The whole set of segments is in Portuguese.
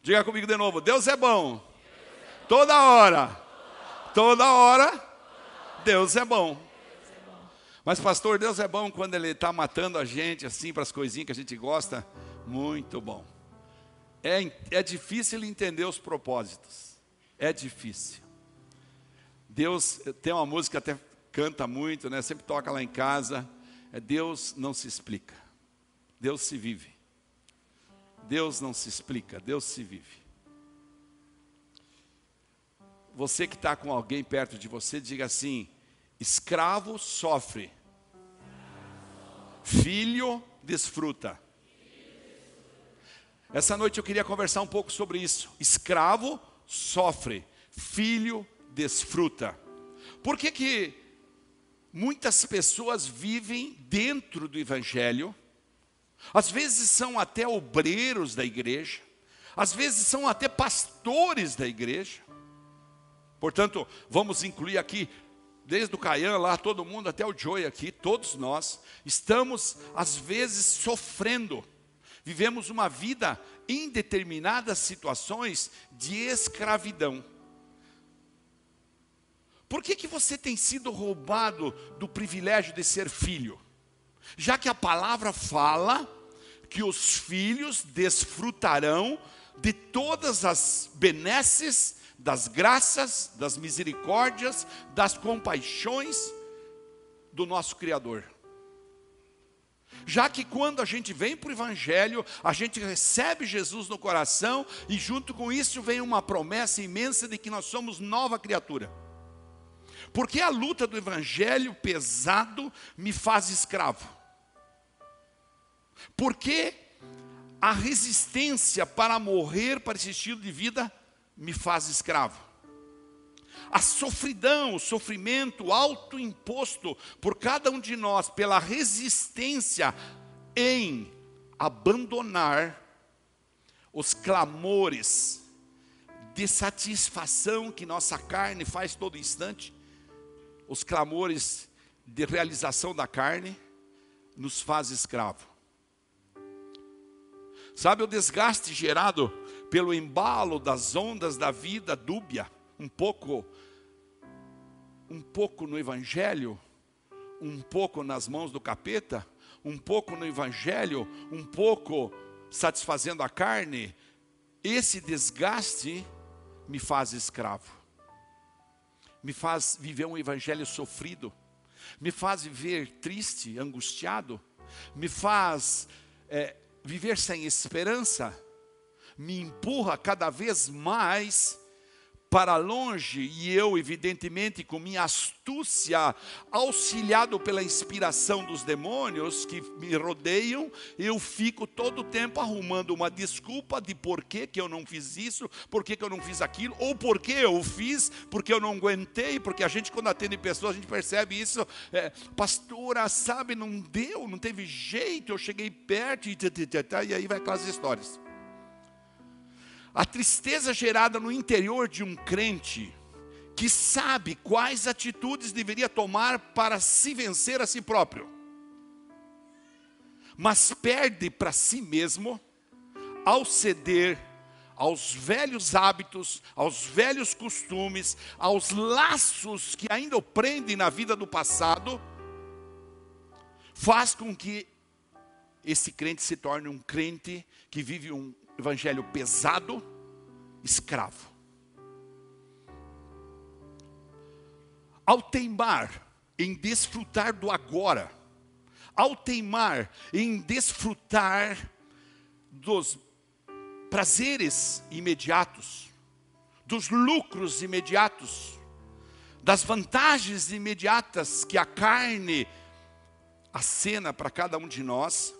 Diga comigo de novo, Deus é bom. Toda hora. Toda hora, Deus é bom. Mas pastor, Deus é bom quando Ele está matando a gente assim para as coisinhas que a gente gosta? Muito bom. É difícil entender os propósitos. É difícil. Deus tem uma música até canta muito, né? Sempre toca lá em casa. Deus não se explica. Deus se vive. Deus não se explica, Deus se vive. Você que está com alguém perto de você, diga assim: escravo sofre, filho desfruta. Essa noite eu queria conversar um pouco sobre isso. Escravo sofre, filho desfruta. Por que muitas pessoas vivem dentro do Evangelho? Às vezes são até obreiros da igreja, às vezes são até pastores da igreja. Portanto, vamos incluir aqui, desde o Caian lá, todo mundo, até o Joey aqui, todos nós, estamos às vezes sofrendo. Vivemos uma vida em determinadas situações de escravidão. Por que você tem sido roubado do privilégio de ser filho? Já que a palavra fala que os filhos desfrutarão de todas as benesses, das graças, das misericórdias, das compaixões do nosso Criador. Já que quando a gente vem para o Evangelho, a gente recebe Jesus no coração e junto com isso vem uma promessa imensa de que nós somos nova criatura. Porque a luta do Evangelho pesado me faz escravo? Porque a resistência para morrer para esse estilo de vida me faz escravo? A sofridão, o sofrimento autoimposto por cada um de nós pela resistência em abandonar os clamores de satisfação que nossa carne faz todo instante, os clamores de realização da carne, nos faz escravo. Sabe o desgaste gerado pelo embalo das ondas da vida dúbia, um pouco no Evangelho, um pouco nas mãos do capeta, um pouco no Evangelho, um pouco satisfazendo a carne? Esse desgaste me faz escravo, me faz viver um Evangelho sofrido, me faz viver triste, angustiado, me faz viver sem esperança, me empurra cada vez mais para longe, e eu, evidentemente, com minha astúcia, auxiliado pela inspiração dos demônios que me rodeiam, eu fico todo o tempo arrumando uma desculpa de por que eu não fiz isso, por que eu não fiz aquilo, ou por que eu fiz, porque eu não aguentei, porque a gente, quando atende pessoas, a gente percebe isso. Pastora, sabe, não deu, não teve jeito, eu cheguei perto, e aí vai aquelas histórias. A tristeza gerada no interior de um crente que sabe quais atitudes deveria tomar para se vencer a si próprio, mas perde para si mesmo ao ceder aos velhos hábitos, aos velhos costumes, aos laços que ainda o prendem na vida do passado, faz com que esse crente se torne um crente que vive um evangelho pesado, escravo. Ao teimar em desfrutar do agora, ao teimar em desfrutar dos prazeres imediatos, dos lucros imediatos, das vantagens imediatas que a carne acena para cada um de nós,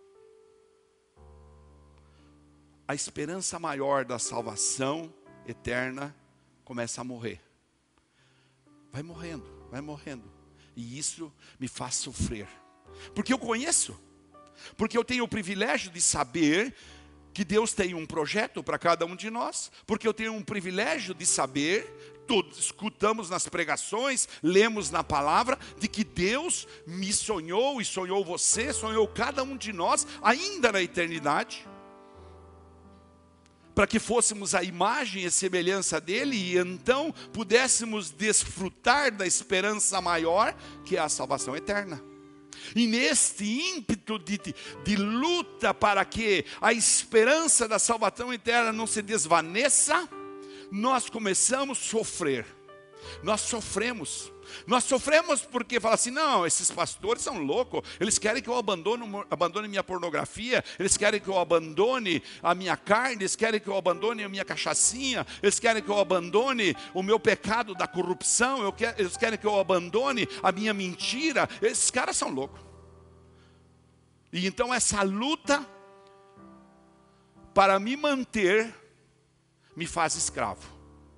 a esperança maior da salvação eterna começa a morrer. Vai morrendo, vai morrendo. E isso me faz sofrer. Porque eu conheço. Porque eu tenho o privilégio de saber que Deus tem um projeto para cada um de nós. Porque eu tenho um privilégio de saber, todos escutamos nas pregações, lemos na palavra, de que Deus me sonhou e sonhou você, sonhou cada um de nós, ainda na eternidade. para que fôssemos a imagem e semelhança dele, e então pudéssemos desfrutar da esperança maior, que é a salvação eterna. E neste ímpeto de luta para que a esperança da salvação eterna não se desvaneça, nós começamos a sofrer. Nós sofremos porque fala assim, não, esses pastores são loucos, eles querem que eu abandone minha pornografia, eles querem que eu abandone a minha carne, eles querem que eu abandone a minha cachaçinha, eles querem que eu abandone o meu pecado da corrupção, eles querem que eu abandone a minha mentira. Esses caras são loucos. E então essa luta para me manter me faz escravo.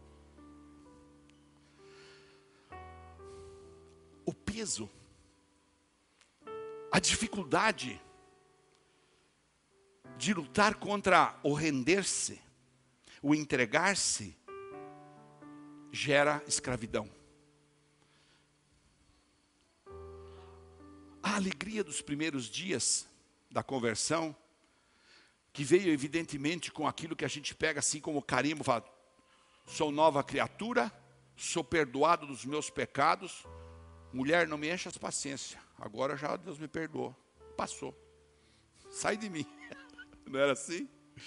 O peso, a dificuldade de lutar contra o render-se, o entregar-se, gera escravidão. A alegria dos primeiros dias da conversão, que veio evidentemente com aquilo que a gente pega assim como carimbo, fala, sou nova criatura, sou perdoado dos meus pecados. Mulher, não me encha as paciências. Agora já Deus me perdoou. Passou. Sai de mim. Não era assim?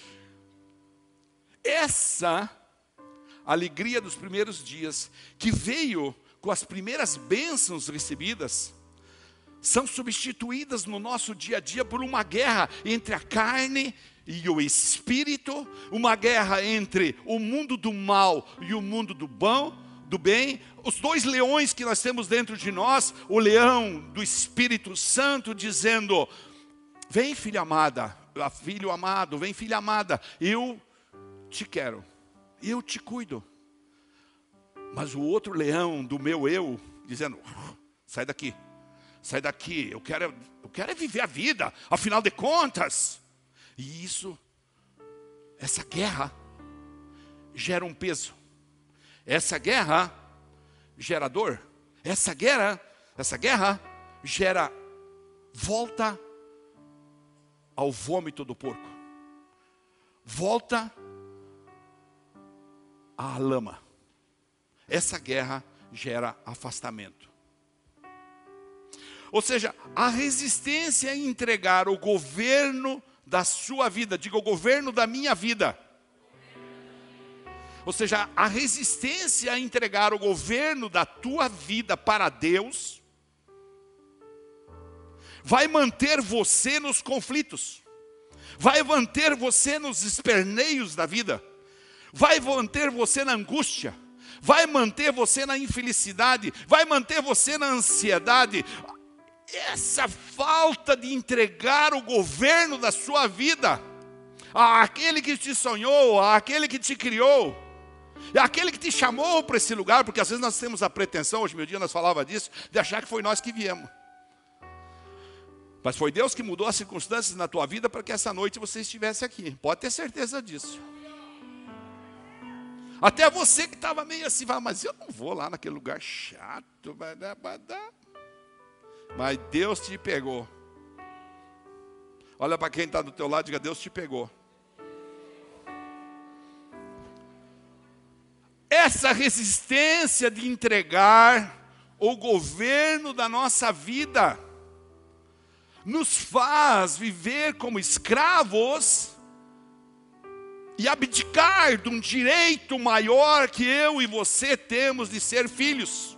Essa alegria dos primeiros dias, que veio com as primeiras bênçãos recebidas, são substituídas no nosso dia a dia por uma guerra entre a carne e o espírito, uma guerra entre o mundo do mal e o mundo do bem, os dois leões que nós temos dentro de nós, o leão do Espírito Santo dizendo, vem filha amada, filho amado, vem filha amada, eu te quero, eu te cuido. Mas o outro leão do meu eu, dizendo, sai daqui, eu quero é viver a vida, afinal de contas. E essa guerra gera um peso. Essa guerra gera dor. Essa guerra gera volta ao vômito do porco. Volta à lama. Essa guerra gera afastamento. Ou seja, a resistência a entregar o governo da sua vida, diga o governo da minha vida. Ou seja, a resistência a entregar o governo da tua vida para Deus, vai manter você nos conflitos, vai manter você nos esperneios da vida, vai manter você na angústia, vai manter você na infelicidade, vai manter você na ansiedade. Essa falta de entregar o governo da sua vida àquele que te sonhou, àquele que te criou, àquele que te chamou para esse lugar, porque às vezes nós temos a pretensão, hoje meu dia nós falava disso, de achar que foi nós que viemos. Mas foi Deus que mudou as circunstâncias na tua vida para que essa noite você estivesse aqui. Pode ter certeza disso. Até você que estava meio assim, mas eu não vou lá naquele lugar chato, vai dar. Mas Deus te pegou. Olha para quem está do teu lado e diga, Deus te pegou. Essa resistência de entregar o governo da nossa vida nos faz viver como escravos e abdicar de um direito maior que eu e você temos de ser filhos.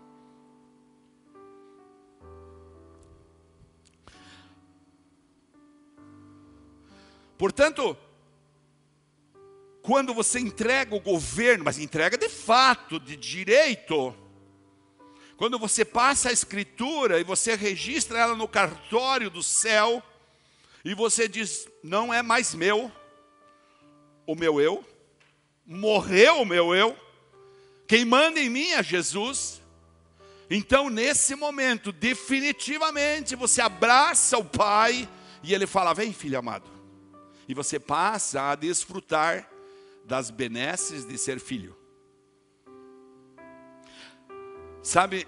Portanto, quando você entrega o governo, mas entrega de fato, de direito, quando você passa a escritura e você registra ela no cartório do céu, e você diz, não é mais meu, o meu eu, morreu o meu eu, quem manda em mim é Jesus. Então nesse momento, definitivamente, você abraça o Pai, e Ele fala, vem filho amado. E você passa a desfrutar das benesses de ser filho. Sabe,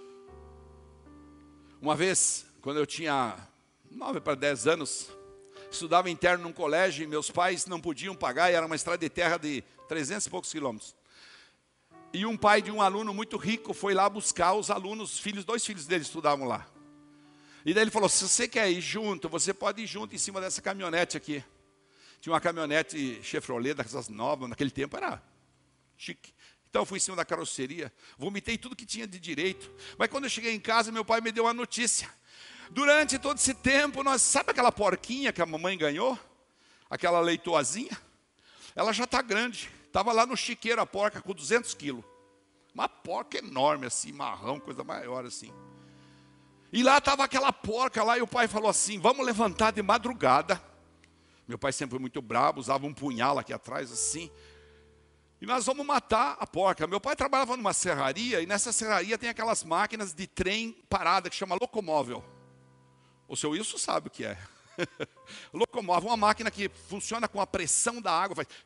uma vez, quando eu tinha 9 para 10 anos, estudava interno num colégio e meus pais não podiam pagar, e era uma estrada de terra de 300 e poucos quilômetros. E um pai de um aluno muito rico foi lá buscar os alunos, dois filhos dele estudavam lá. E daí ele falou, se você quer ir junto, você pode ir junto em cima dessa caminhonete aqui. Tinha uma caminhonete Chevrolet, dessas novas, naquele tempo era chique. Então eu fui em cima da carroceria, vomitei tudo que tinha de direito. Mas quando eu cheguei em casa, meu pai me deu uma notícia. Durante todo esse tempo, sabe aquela porquinha que a mamãe ganhou? Aquela leitoazinha? Ela já está grande. Estava lá no chiqueiro a porca com 200 quilos. Uma porca enorme assim, marrão, coisa maior assim. E lá estava aquela porca lá e o pai falou assim, vamos levantar de madrugada. Meu pai sempre foi muito bravo, usava um punhal aqui atrás assim. E nós vamos matar a porca. Meu pai trabalhava numa serraria e nessa serraria tem aquelas máquinas de trem parada que chama locomóvel. O seu Wilson sabe o que é. Locomóvel, uma máquina que funciona com a pressão da água. Faz...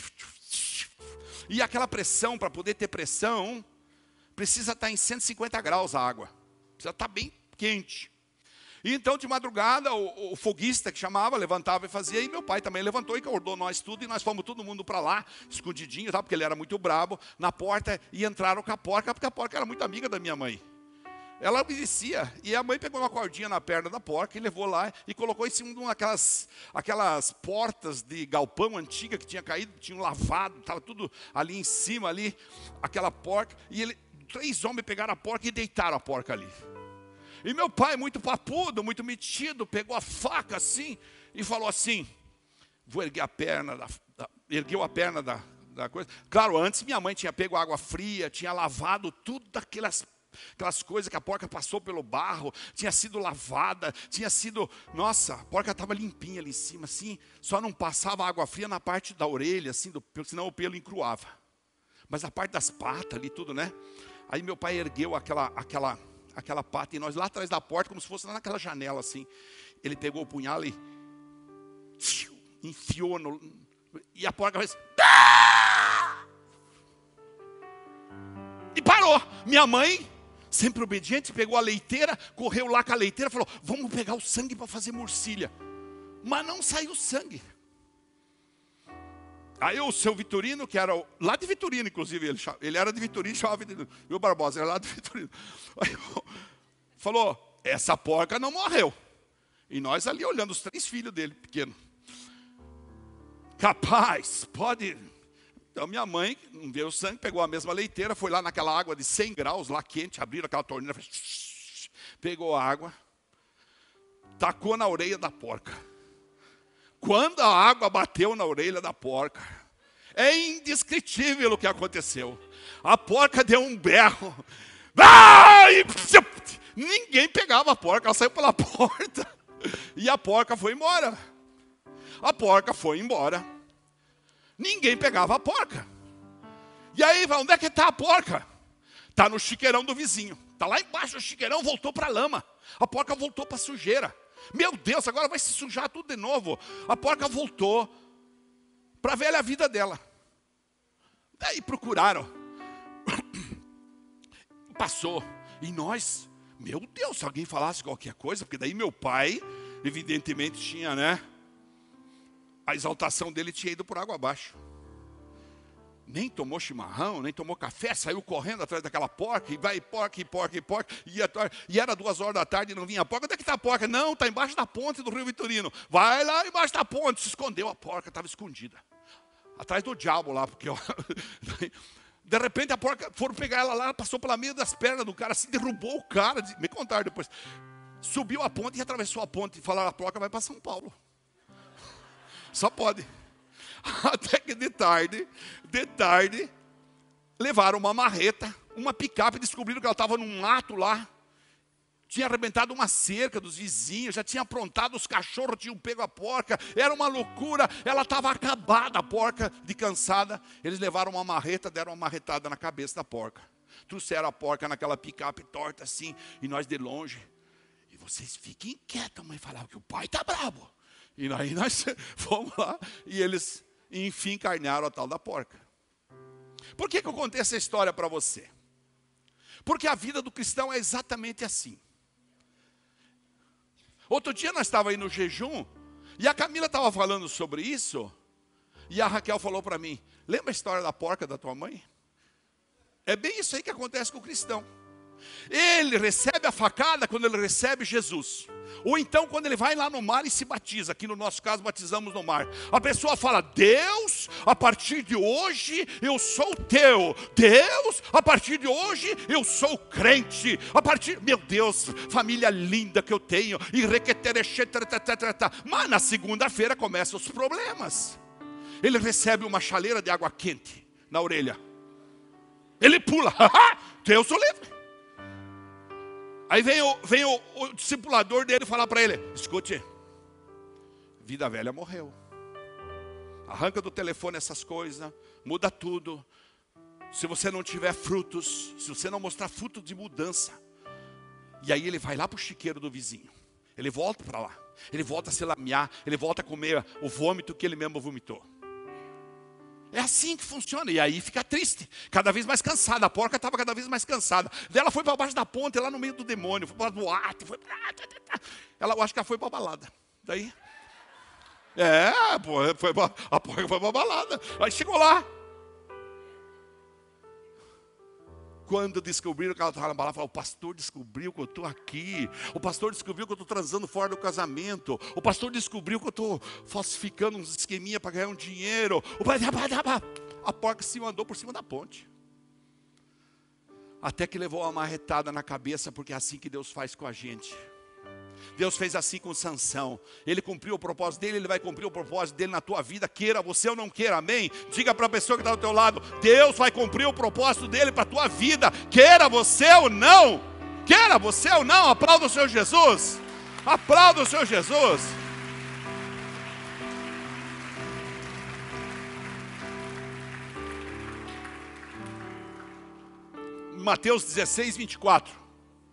E aquela pressão, para poder ter pressão, precisa estar em 150 graus a água. Precisa estar bem quente. E então, de madrugada, o foguista que chamava, levantava e fazia. E meu pai também levantou e acordou nós tudo. E nós fomos todo mundo para lá, escondidinho, tá? Porque ele era muito brabo, na porta. E entraram com a porca, porque a porca era muito amiga da minha mãe. Ela obedecia. E a mãe pegou uma cordinha na perna da porca e levou lá e colocou em cima de aquelas portas de galpão antiga que tinha caído, tinham lavado, estava tudo ali em cima, ali, aquela porca. E 3 homens pegaram a porca e deitaram a porca ali. E meu pai, muito papudo, muito metido, pegou a faca assim e falou assim, vou erguer a perna, ergueu a perna da coisa. Claro, antes minha mãe tinha pego água fria, tinha lavado tudo aquelas coisas que a porca passou pelo barro, tinha sido lavada, tinha sido... Nossa, a porca estava limpinha ali em cima, assim, só não passava água fria na parte da orelha, assim, senão o pelo encruava. Mas a parte das patas ali, tudo, né? Aí meu pai ergueu aquela pata e nós lá atrás da porta, como se fosse lá naquela janela, assim. Ele pegou o punhal e enfiou e a porca fez... E parou. Minha mãe... sempre obediente, pegou a leiteira, correu lá com a leiteira, falou, vamos pegar o sangue para fazer morcilha. Mas não saiu sangue. Aí o seu Vitorino, que era lá de Vitorino, inclusive, ele era de Vitorino, chamava Vitorino, viu, Barbosa, era lá de Vitorino. Aí, falou, essa porca não morreu. E nós ali olhando os 3 filhos dele, pequeno. Capaz, pode... Então minha mãe, não viu o sangue, pegou a mesma leiteira, foi lá naquela água de 100 graus, lá quente, abriram aquela torneira, pegou a água, tacou na orelha da porca. Quando a água bateu na orelha da porca, é indescritível o que aconteceu. A porca deu um berro. Ninguém pegava a porca, ela saiu pela porta. E a porca foi embora. A porca foi embora. Ninguém pegava a porca. E aí, onde é que está a porca? Está no chiqueirão do vizinho. Está lá embaixo do chiqueirão, voltou para a lama. A porca voltou para a sujeira. Meu Deus, agora vai se sujar tudo de novo. A porca voltou para a velha vida dela. Daí procuraram. Passou. E nós, meu Deus, se alguém falasse qualquer coisa, porque daí meu pai, evidentemente tinha, né? A exaltação dele tinha ido por água abaixo. Nem tomou chimarrão, nem tomou café, saiu correndo atrás daquela porca, e vai porca, e era 2 horas da tarde e não vinha a porca. Onde é que está a porca? Não, está embaixo da ponte do Rio Vitorino. Vai lá embaixo da ponte, se escondeu, a porca estava escondida. Atrás do diabo lá, porque... Ó, de repente a porca, foram pegar ela lá, passou pela meio das pernas do cara, assim, derrubou o cara, me contaram depois. Subiu a ponte e atravessou a ponte, e falaram, a porca vai para São Paulo. Só pode. Até que de tarde, levaram uma marreta, uma picape, descobriram que ela estava num mato lá. Tinha arrebentado uma cerca dos vizinhos, já tinha aprontado, os cachorros tinham pego a porca. Era uma loucura, ela estava acabada, a porca, de cansada. Eles levaram uma marreta, deram uma marretada na cabeça da porca. Trouxeram a porca naquela picape torta assim, e nós de longe. E vocês fiquem quietos, mãe, falava que o pai está bravo. E aí nós fomos lá e eles, enfim, carnearam a tal da porca. Por que eu contei essa história para você? Porque a vida do cristão é exatamente assim. Outro dia nós estávamos aí no jejum E a Camila estava falando sobre isso, e a Raquel falou para mim, lembra a história da porca da tua mãe? É bem isso aí que acontece com o cristão. Ele recebe a facada quando ele recebe Jesus. Ou então quando ele vai lá no mar e se batiza. Aqui no nosso caso batizamos no mar. A pessoa fala, Deus, a partir de hoje eu sou teu. Deus, a partir de hoje eu sou crente. Meu Deus, família linda que eu tenho. Mas na segunda-feira começam os problemas. Ele recebe uma chaleira de água quente na orelha. Ele pula, Deus o livre. Aí vem o discipulador dele falar para ele, escute, vida velha morreu. Arranca do telefone essas coisas, muda tudo. Se você não tiver frutos, se você não mostrar frutos de mudança. E aí ele vai lá para o chiqueiro do vizinho. Ele volta para lá. Ele volta a se lamear, ele volta a comer o vômito que ele mesmo vomitou. É assim que funciona, e aí fica triste, cada vez mais cansada, a porca estava cada vez mais cansada. Daí ela foi para baixo da ponte, lá no meio do demônio, foi para a boate, eu acho que ela foi para a balada. Daí, a porca foi para a balada, aí chegou lá. Quando descobriram que ela estava na balada, falaram, o pastor descobriu que eu estou aqui. O pastor descobriu que eu estou transando fora do casamento. O pastor descobriu que eu estou falsificando uns esqueminha para ganhar um dinheiro. A porca se mandou por cima da ponte. Até que levou uma marretada na cabeça, porque é assim que Deus faz com a gente. Deus fez assim com Sansão. Ele cumpriu o propósito dele, ele vai cumprir o propósito dele na tua vida, queira você ou não queira, amém? Diga para a pessoa que está do teu lado, Deus vai cumprir o propósito dele para a tua vida, queira você ou não. Queira você ou não, aplauda o Senhor Jesus. Aplauda o Senhor Jesus. Mateus 16, 24.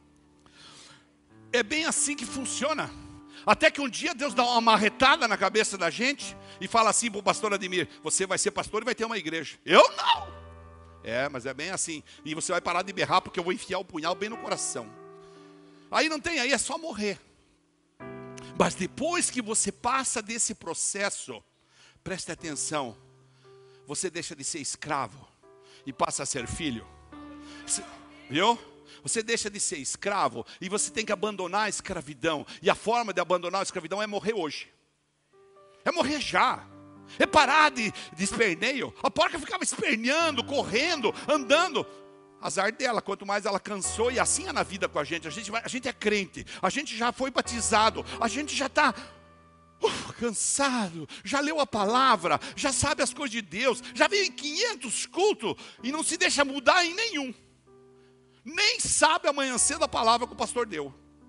É bem assim que funciona. Até que um dia Deus dá uma marretada na cabeça da gente e fala assim para o pastor Ademir, você vai ser pastor e vai ter uma igreja. Eu não. Mas é bem assim. E você vai parar de berrar porque eu vou enfiar o punhal bem no coração. Aí não tem, aí é só morrer. Mas depois que você passa desse processo, preste atenção, você deixa de ser escravo e passa a ser filho. Viu? Você deixa de ser escravo e você tem que abandonar a escravidão. E a forma de abandonar a escravidão é morrer hoje. É morrer já. É parar de esperneio. A porca ficava esperneando, correndo, andando. Azar dela, quanto mais ela cansou. E assim é na vida com a gente. A gente é crente. A gente já foi batizado. A gente já está cansado. Já leu a palavra. Já sabe as coisas de Deus. Já veio em 500 cultos. E não se deixa mudar em nenhum. Nem sabe amanhã cedo a palavra que o pastor deu.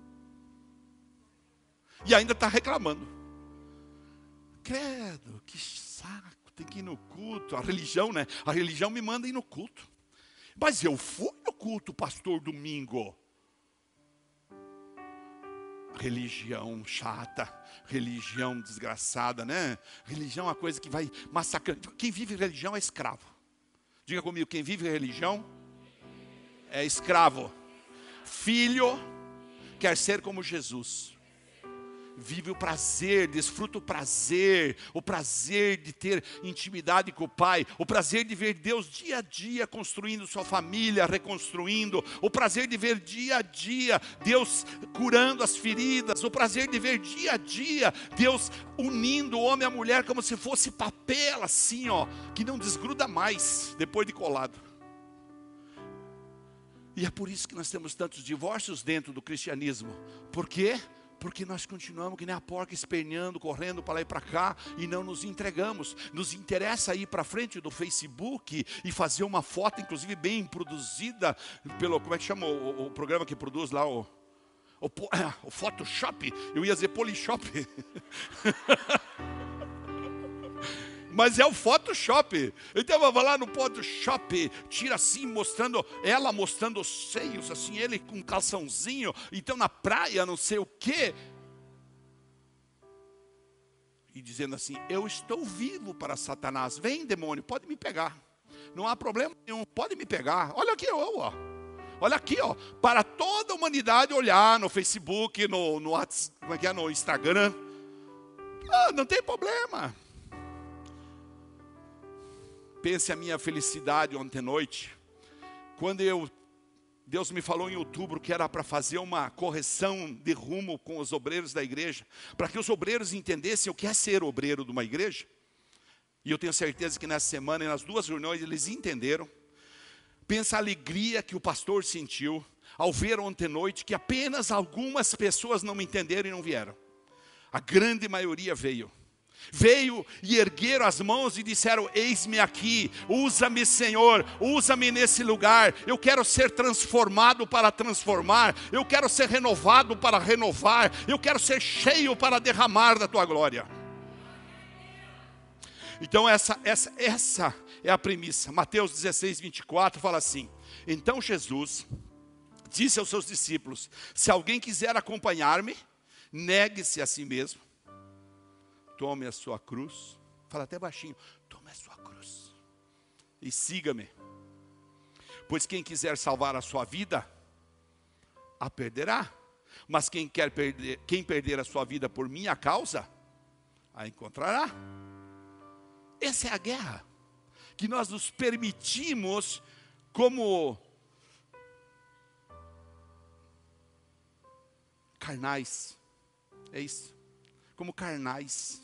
E ainda está reclamando. Credo, que saco, tem que ir no culto. A religião, né? A religião me manda ir no culto. Mas eu fui no culto, pastor, domingo. Religião chata, religião desgraçada, né? Religião é uma coisa que vai massacrando. Quem vive religião é escravo. Diga comigo, quem vive religião é escravo. Filho quer ser como Jesus. Vive o prazer, desfruta o prazer de ter intimidade com o Pai, o prazer de ver Deus dia a dia construindo sua família, reconstruindo, o prazer de ver dia a dia Deus curando as feridas, o prazer de ver dia a dia Deus unindo o homem e a mulher como se fosse papel assim, ó, que não desgruda mais depois de colado. E é por isso que nós temos tantos divórcios dentro do cristianismo. Por quê? Porque nós continuamos que nem a porca esperneando, correndo para lá e para cá e não nos entregamos. Nos interessa ir para frente do Facebook e fazer uma foto, inclusive bem produzida pelo, como é que chama o programa que produz lá o Photoshop? Eu ia dizer Polishop. Mas é o Photoshop. Então eu vou lá no Photoshop, tira assim, ela mostrando os seios, assim, ele com um calçãozinho, então na praia, não sei o quê. E dizendo assim, eu estou vivo para Satanás. Vem, demônio, pode me pegar. Não há problema nenhum, pode me pegar. Olha aqui, ó. Olha aqui, ó. Para toda a humanidade olhar no Facebook, no WhatsApp, como é que é, no Instagram. Ah, não tem problema. Pense a minha felicidade ontem à noite, quando Deus me falou em outubro que era para fazer uma correção de rumo com os obreiros da igreja, para que os obreiros entendessem o que é ser obreiro de uma igreja. E eu tenho certeza que nessa semana e nas duas reuniões eles entenderam. Pensa a alegria que o pastor sentiu ao ver ontem à noite que apenas algumas pessoas não me entenderam e não vieram. A grande maioria veio. Veio e ergueram as mãos e disseram: eis-me aqui, usa-me, Senhor, usa-me nesse lugar. Eu quero ser transformado para transformar, eu quero ser renovado para renovar, eu quero ser cheio para derramar da tua glória. Então essa é a premissa. Mateus 16, 24 fala assim: então Jesus disse aos seus discípulos: se alguém quiser acompanhar-me, negue-se a si mesmo, tome a sua cruz, fala até baixinho, tome a sua cruz e siga-me. Pois quem quiser salvar a sua vida, a perderá. Mas quem perder a sua vida por minha causa, a encontrará. Essa é a guerra que nós nos permitimos como carnais. É isso. Como carnais.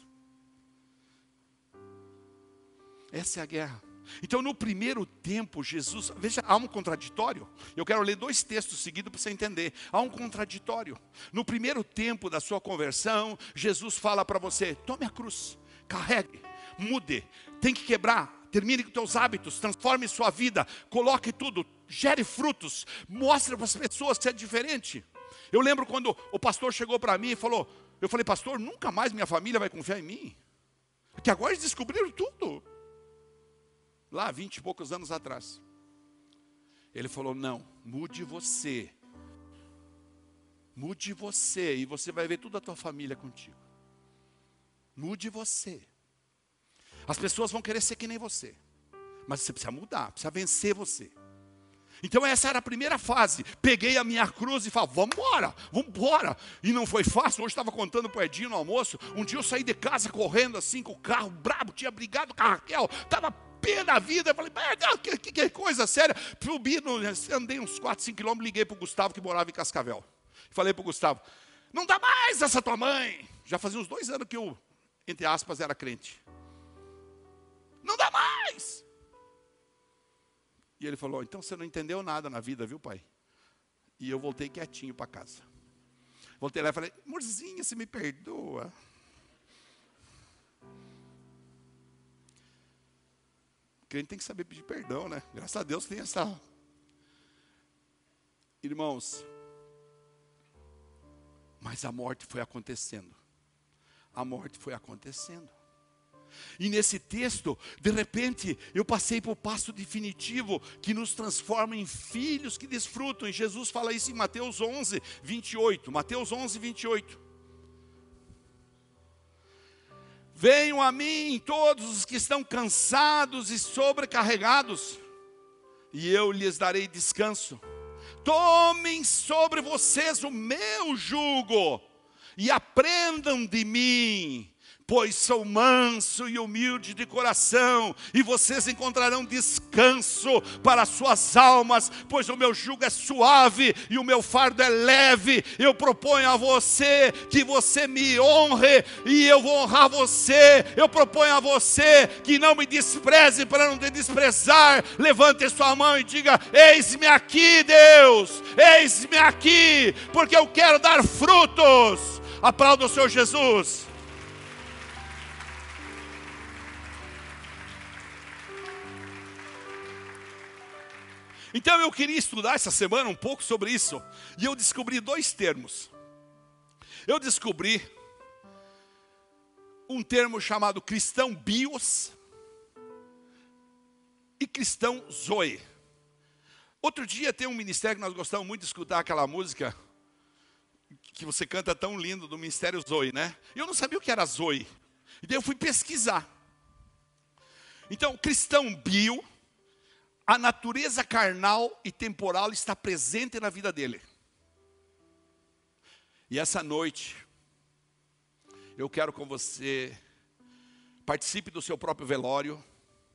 Essa é a guerra. Então no primeiro tempo Jesus, veja, há um contraditório. Eu quero ler 2 textos seguidos para você entender. Há um contraditório. No primeiro tempo da sua conversão, Jesus fala para você: tome a cruz, carregue, mude, tem que quebrar, termine com teus hábitos, transforme sua vida, coloque tudo, gere frutos, mostre para as pessoas que você é diferente. Eu lembro quando o pastor chegou para mim e falou, eu falei: pastor, nunca mais minha família vai confiar em mim, porque agora eles descobriram tudo. Lá 20 e poucos anos atrás. Ele falou: não, mude você. Mude você e você vai ver toda a tua família contigo. Mude você. As pessoas vão querer ser que nem você, mas você precisa mudar, precisa vencer você. Então essa era a primeira fase. Peguei a minha cruz e falei: vamos embora. E não foi fácil. Hoje estava contando para o Edinho no almoço. Um dia eu saí de casa correndo assim com o carro brabo, tinha brigado com a Raquel, estava pé da vida. Eu falei: que coisa séria. Subi, andei uns 4, 5 quilômetros, liguei para o Gustavo que morava em Cascavel. Falei para o Gustavo: não dá mais essa tua mãe. Já fazia uns 2 anos que eu, entre aspas, era crente. Não dá mais. E ele falou: então você não entendeu nada na vida, viu, pai? E eu voltei quietinho para casa. Voltei lá e falei: amorzinho, você me perdoa. O crente tem que saber pedir perdão, né? Graças a Deus tem essa. Irmãos, mas a morte foi acontecendo. A morte foi acontecendo. E nesse texto, de repente, eu passei para o passo definitivo que nos transforma em filhos que desfrutam. E Jesus fala isso em Mateus 11, 28. Mateus 11, 28. Venham a mim todos os que estão cansados e sobrecarregados, e eu lhes darei descanso. Tomem sobre vocês o meu jugo e aprendam de mim, pois sou manso e humilde de coração, e vocês encontrarão descanso para as suas almas, pois o meu jugo é suave e o meu fardo é leve. Eu proponho a você que você me honre e eu vou honrar você. Eu proponho a você que não me despreze para não te desprezar. Levante sua mão e diga: eis-me aqui, Deus, eis-me aqui, porque eu quero dar frutos. Aplauda o Senhor Jesus. Então eu queria estudar essa semana um pouco sobre isso. E eu descobri 2 termos. Eu descobri um termo chamado cristão bios e cristão zoe. Outro dia tem um ministério que nós gostamos muito de escutar, aquela música que você canta tão lindo do Ministério Zoe, né? Eu não sabia o que era Zoe. E daí eu fui pesquisar. Então, cristão bio, a natureza carnal e temporal está presente na vida dele. E essa noite, eu quero com você, participe do seu próprio velório.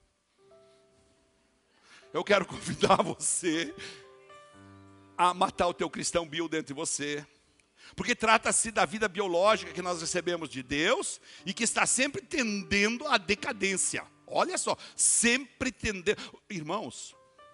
Eu quero convidar você a matar o teu cristão bio dentro de você. Porque trata-se da vida biológica que nós recebemos de Deus e que está sempre tendendo à decadência. Olha só, sempre tendendo. Irmãos,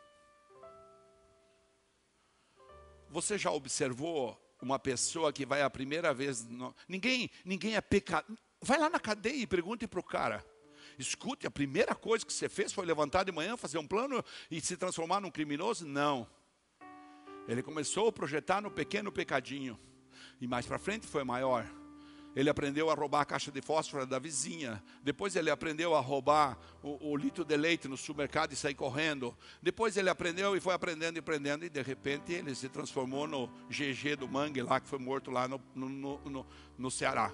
você já observou uma pessoa que vai a primeira vez... Ninguém é pecador. Vai lá na cadeia e pergunte para o cara. Escute, a primeira coisa que você fez foi levantar de manhã, fazer um plano e se transformar num criminoso? Não. Ele começou a projetar no pequeno pecadinho. E mais para frente foi maior. Ele aprendeu a roubar a caixa de fósforo da vizinha. Depois ele aprendeu a roubar o litro de leite no supermercado e sair correndo. Depois ele aprendeu e foi aprendendo e aprendendo. E de repente ele se transformou no GG do Mangue lá, que foi morto lá no Ceará.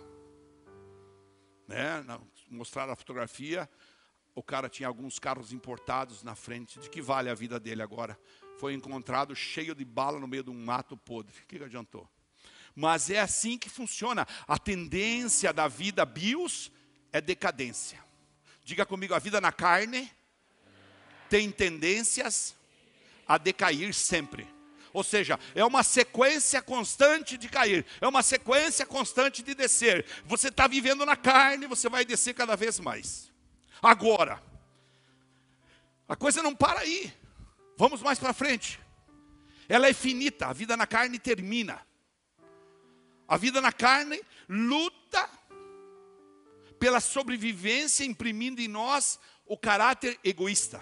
Né? Mostraram a fotografia. O cara tinha alguns carros importados na frente. De que vale a vida dele agora? Foi encontrado cheio de bala no meio de um mato podre. O que adiantou? Mas é assim que funciona. A tendência da vida bios é decadência. Diga comigo, a vida na carne tem tendências a decair sempre. Ou seja, é uma sequência constante de cair. É uma sequência constante de descer. Você está vivendo na carne, você vai descer cada vez mais. Agora, a coisa não para aí. Vamos mais para frente. Ela é finita, a vida na carne termina. A vida na carne luta pela sobrevivência, imprimindo em nós o caráter egoísta.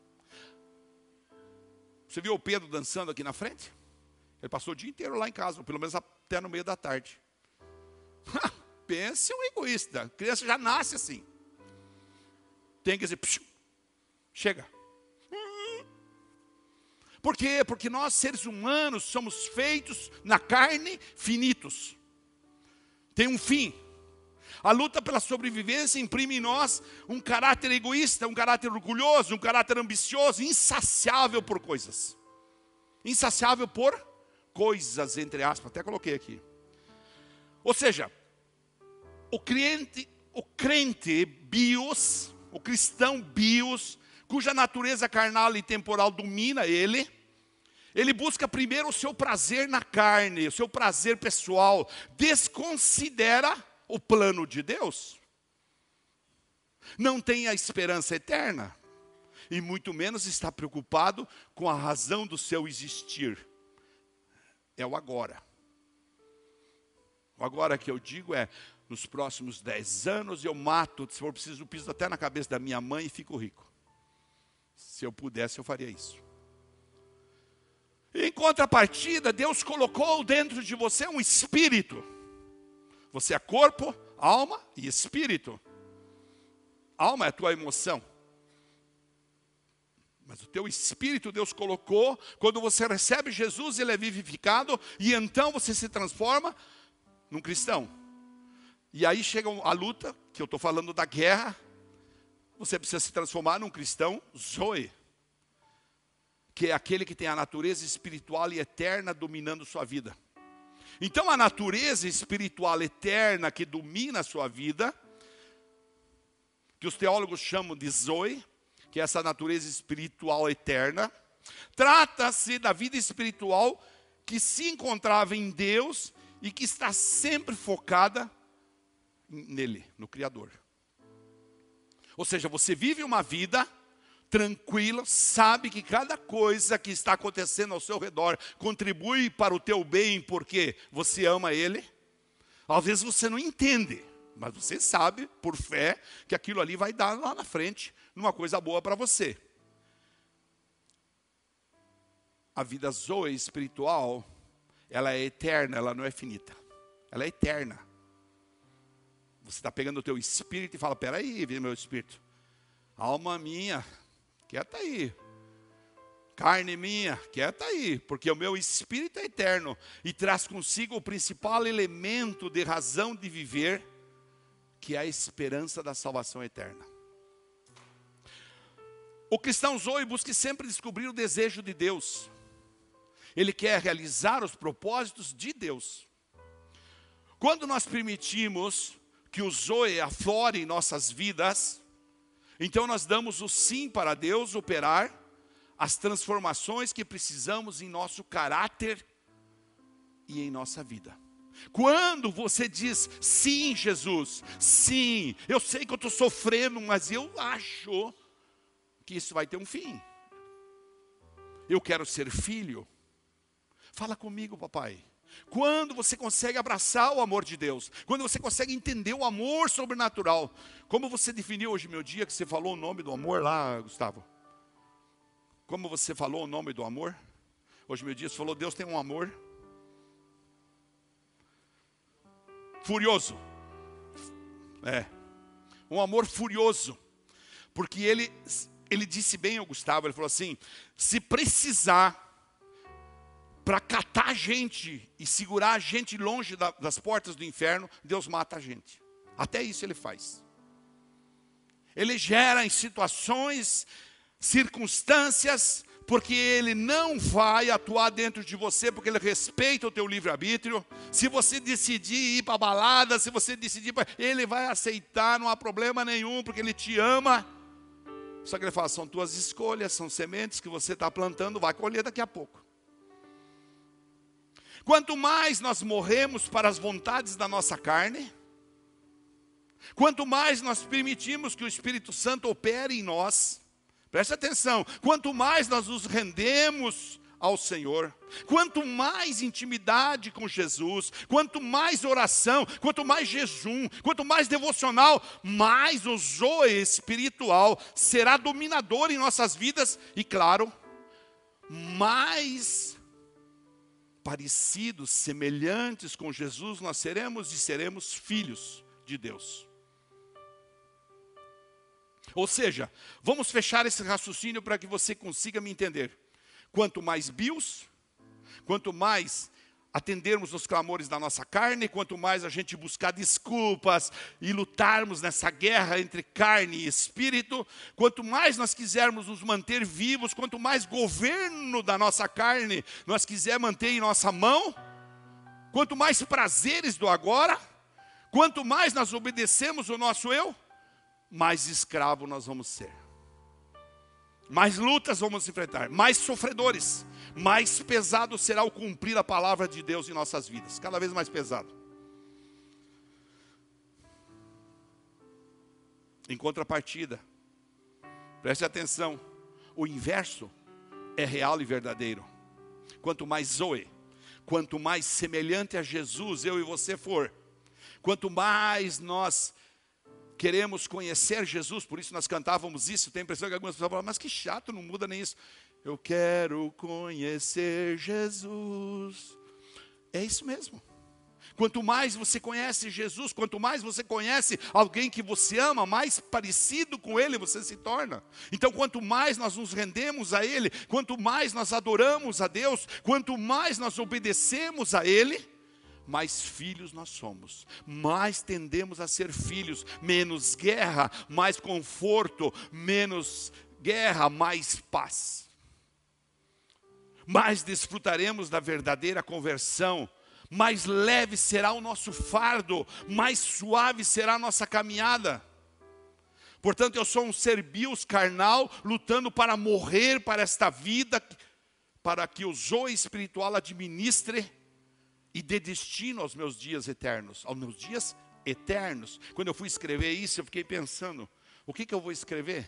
Você viu o Pedro dançando aqui na frente? Ele passou o dia inteiro lá em casa, ou pelo menos até no meio da tarde. Pense um egoísta. A criança já nasce assim. Tem que dizer, chega. Por quê? Porque nós, seres humanos, somos feitos na carne finitos. Tem um fim. A luta pela sobrevivência imprime em nós um caráter egoísta, um caráter orgulhoso, um caráter ambicioso, insaciável por coisas. Insaciável por coisas, entre aspas, até coloquei aqui. Ou seja, o crente bios, o cristão bios, cuja natureza carnal e temporal domina ele busca primeiro o seu prazer na carne, o seu prazer pessoal, desconsidera o plano de Deus. Não tem a esperança eterna, e muito menos está preocupado com a razão do seu existir. É o agora. O agora que eu digo é, nos próximos 10 anos eu mato, se for preciso, piso até na cabeça da minha mãe e fico rico. Se eu pudesse, eu faria isso. Em contrapartida, Deus colocou dentro de você um espírito. Você é corpo, alma e espírito. Alma é a tua emoção. Mas o teu espírito Deus colocou, quando você recebe Jesus, ele é vivificado, e então você se transforma num cristão. E aí chega a luta, que eu estou falando da guerra, você precisa se transformar num cristão Zoe, que é aquele que tem a natureza espiritual e eterna dominando sua vida. Então a natureza espiritual eterna que domina a sua vida, que os teólogos chamam de Zoe, que é essa natureza espiritual eterna, trata-se da vida espiritual que se encontrava em Deus e que está sempre focada nele, no Criador. Ou seja, você vive uma vida tranquila, sabe que cada coisa que está acontecendo ao seu redor contribui para o teu bem porque você ama Ele. Às vezes você não entende, mas você sabe, por fé, que aquilo ali vai dar lá na frente uma coisa boa para você. A vida Zoe espiritual, ela é eterna, ela não é finita. Ela é eterna. Você está pegando o teu espírito e fala, peraí, meu espírito. Alma minha, quieta aí. Carne minha, quieta aí. Porque o meu espírito é eterno. E traz consigo o principal elemento de razão de viver, que é a esperança da salvação eterna. O cristão Zoe busca sempre descobrir o desejo de Deus. Ele quer realizar os propósitos de Deus. Quando nós permitimos que o Zoe aflore em nossas vidas, então nós damos o sim para Deus operar as transformações que precisamos em nosso caráter e em nossa vida. Quando você diz, sim Jesus, sim, eu sei que eu estou sofrendo, mas eu acho que isso vai ter um fim. Eu quero ser filho. Fala comigo, papai. Quando você consegue abraçar o amor de Deus, quando você consegue entender o amor sobrenatural, como você definiu hoje meu dia, que você falou o nome do amor lá, Gustavo? Como você falou o nome do amor? Hoje meu dia você falou, Deus tem um amor furioso. Um amor furioso. Porque ele disse bem ao Gustavo, ele falou assim, se precisar para catar a gente e segurar a gente longe das portas do inferno, Deus mata a gente. Até isso ele faz. Ele gera em situações, circunstâncias, porque ele não vai atuar dentro de você, porque ele respeita o teu livre-arbítrio. Se você decidir ir para a balada, se você decidir, ele vai aceitar, não há problema nenhum, porque ele te ama. Só que ele fala, são tuas escolhas, são sementes que você está plantando, vai colher daqui a pouco. Quanto mais nós morremos para as vontades da nossa carne, quanto mais nós permitimos que o Espírito Santo opere em nós, preste atenção, quanto mais nós nos rendemos ao Senhor, quanto mais intimidade com Jesus, quanto mais oração, quanto mais jejum, quanto mais devocional, mais o zoe espiritual será dominador em nossas vidas e, claro, mais parecidos, semelhantes com Jesus nós seremos e seremos filhos de Deus. Ou seja, vamos fechar esse raciocínio para que você consiga me entender. Quanto mais bios, quanto mais atendermos os clamores da nossa carne, quanto mais a gente buscar desculpas e lutarmos nessa guerra entre carne e espírito, quanto mais nós quisermos nos manter vivos, quanto mais governo da nossa carne nós quiser manter em nossa mão, quanto mais prazeres do agora, quanto mais nós obedecemos o nosso eu, mais escravo nós vamos ser. Mais lutas vamos enfrentar, mais sofredores, mais pesado será o cumprir a palavra de Deus em nossas vidas, cada vez mais pesado. Em contrapartida, preste atenção, o inverso é real e verdadeiro. Quanto mais zoe, quanto mais semelhante a Jesus eu e você for, quanto mais nós queremos conhecer Jesus, por isso nós cantávamos isso. Tem a impressão que algumas pessoas falam, mas que chato, não muda nem isso. Eu quero conhecer Jesus. É isso mesmo. Quanto mais você conhece Jesus, quanto mais você conhece alguém que você ama, mais parecido com Ele você se torna. Então, quanto mais nós nos rendemos a Ele, quanto mais nós adoramos a Deus, quanto mais nós obedecemos a Ele, mais filhos nós somos, mais tendemos a ser filhos, menos guerra, mais conforto, menos guerra, mais paz. Mais desfrutaremos da verdadeira conversão, mais leve será o nosso fardo, mais suave será a nossa caminhada. Portanto, eu sou um ser bios carnal, lutando para morrer para esta vida, para que o zoe espiritual administre e dê destino aos meus dias eternos, aos meus dias eternos. Quando eu fui escrever isso, eu fiquei pensando, o que eu vou escrever?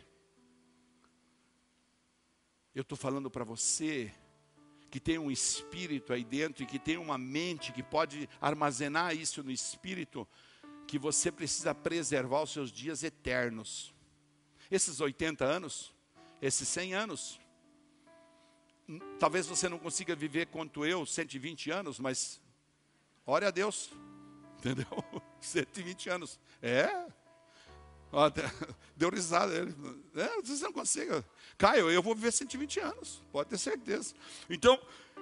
Eu estou falando para você, que tem um espírito aí dentro, e que tem uma mente que pode armazenar isso no espírito, que você precisa preservar os seus dias eternos. Esses 80 anos, esses 100 anos, talvez você não consiga viver quanto eu, 120 anos, mas ore a Deus, entendeu? 120 anos. Ó, deu risada ele. Você não consiga. Caio, eu vou viver 120 anos, pode ter certeza. Então,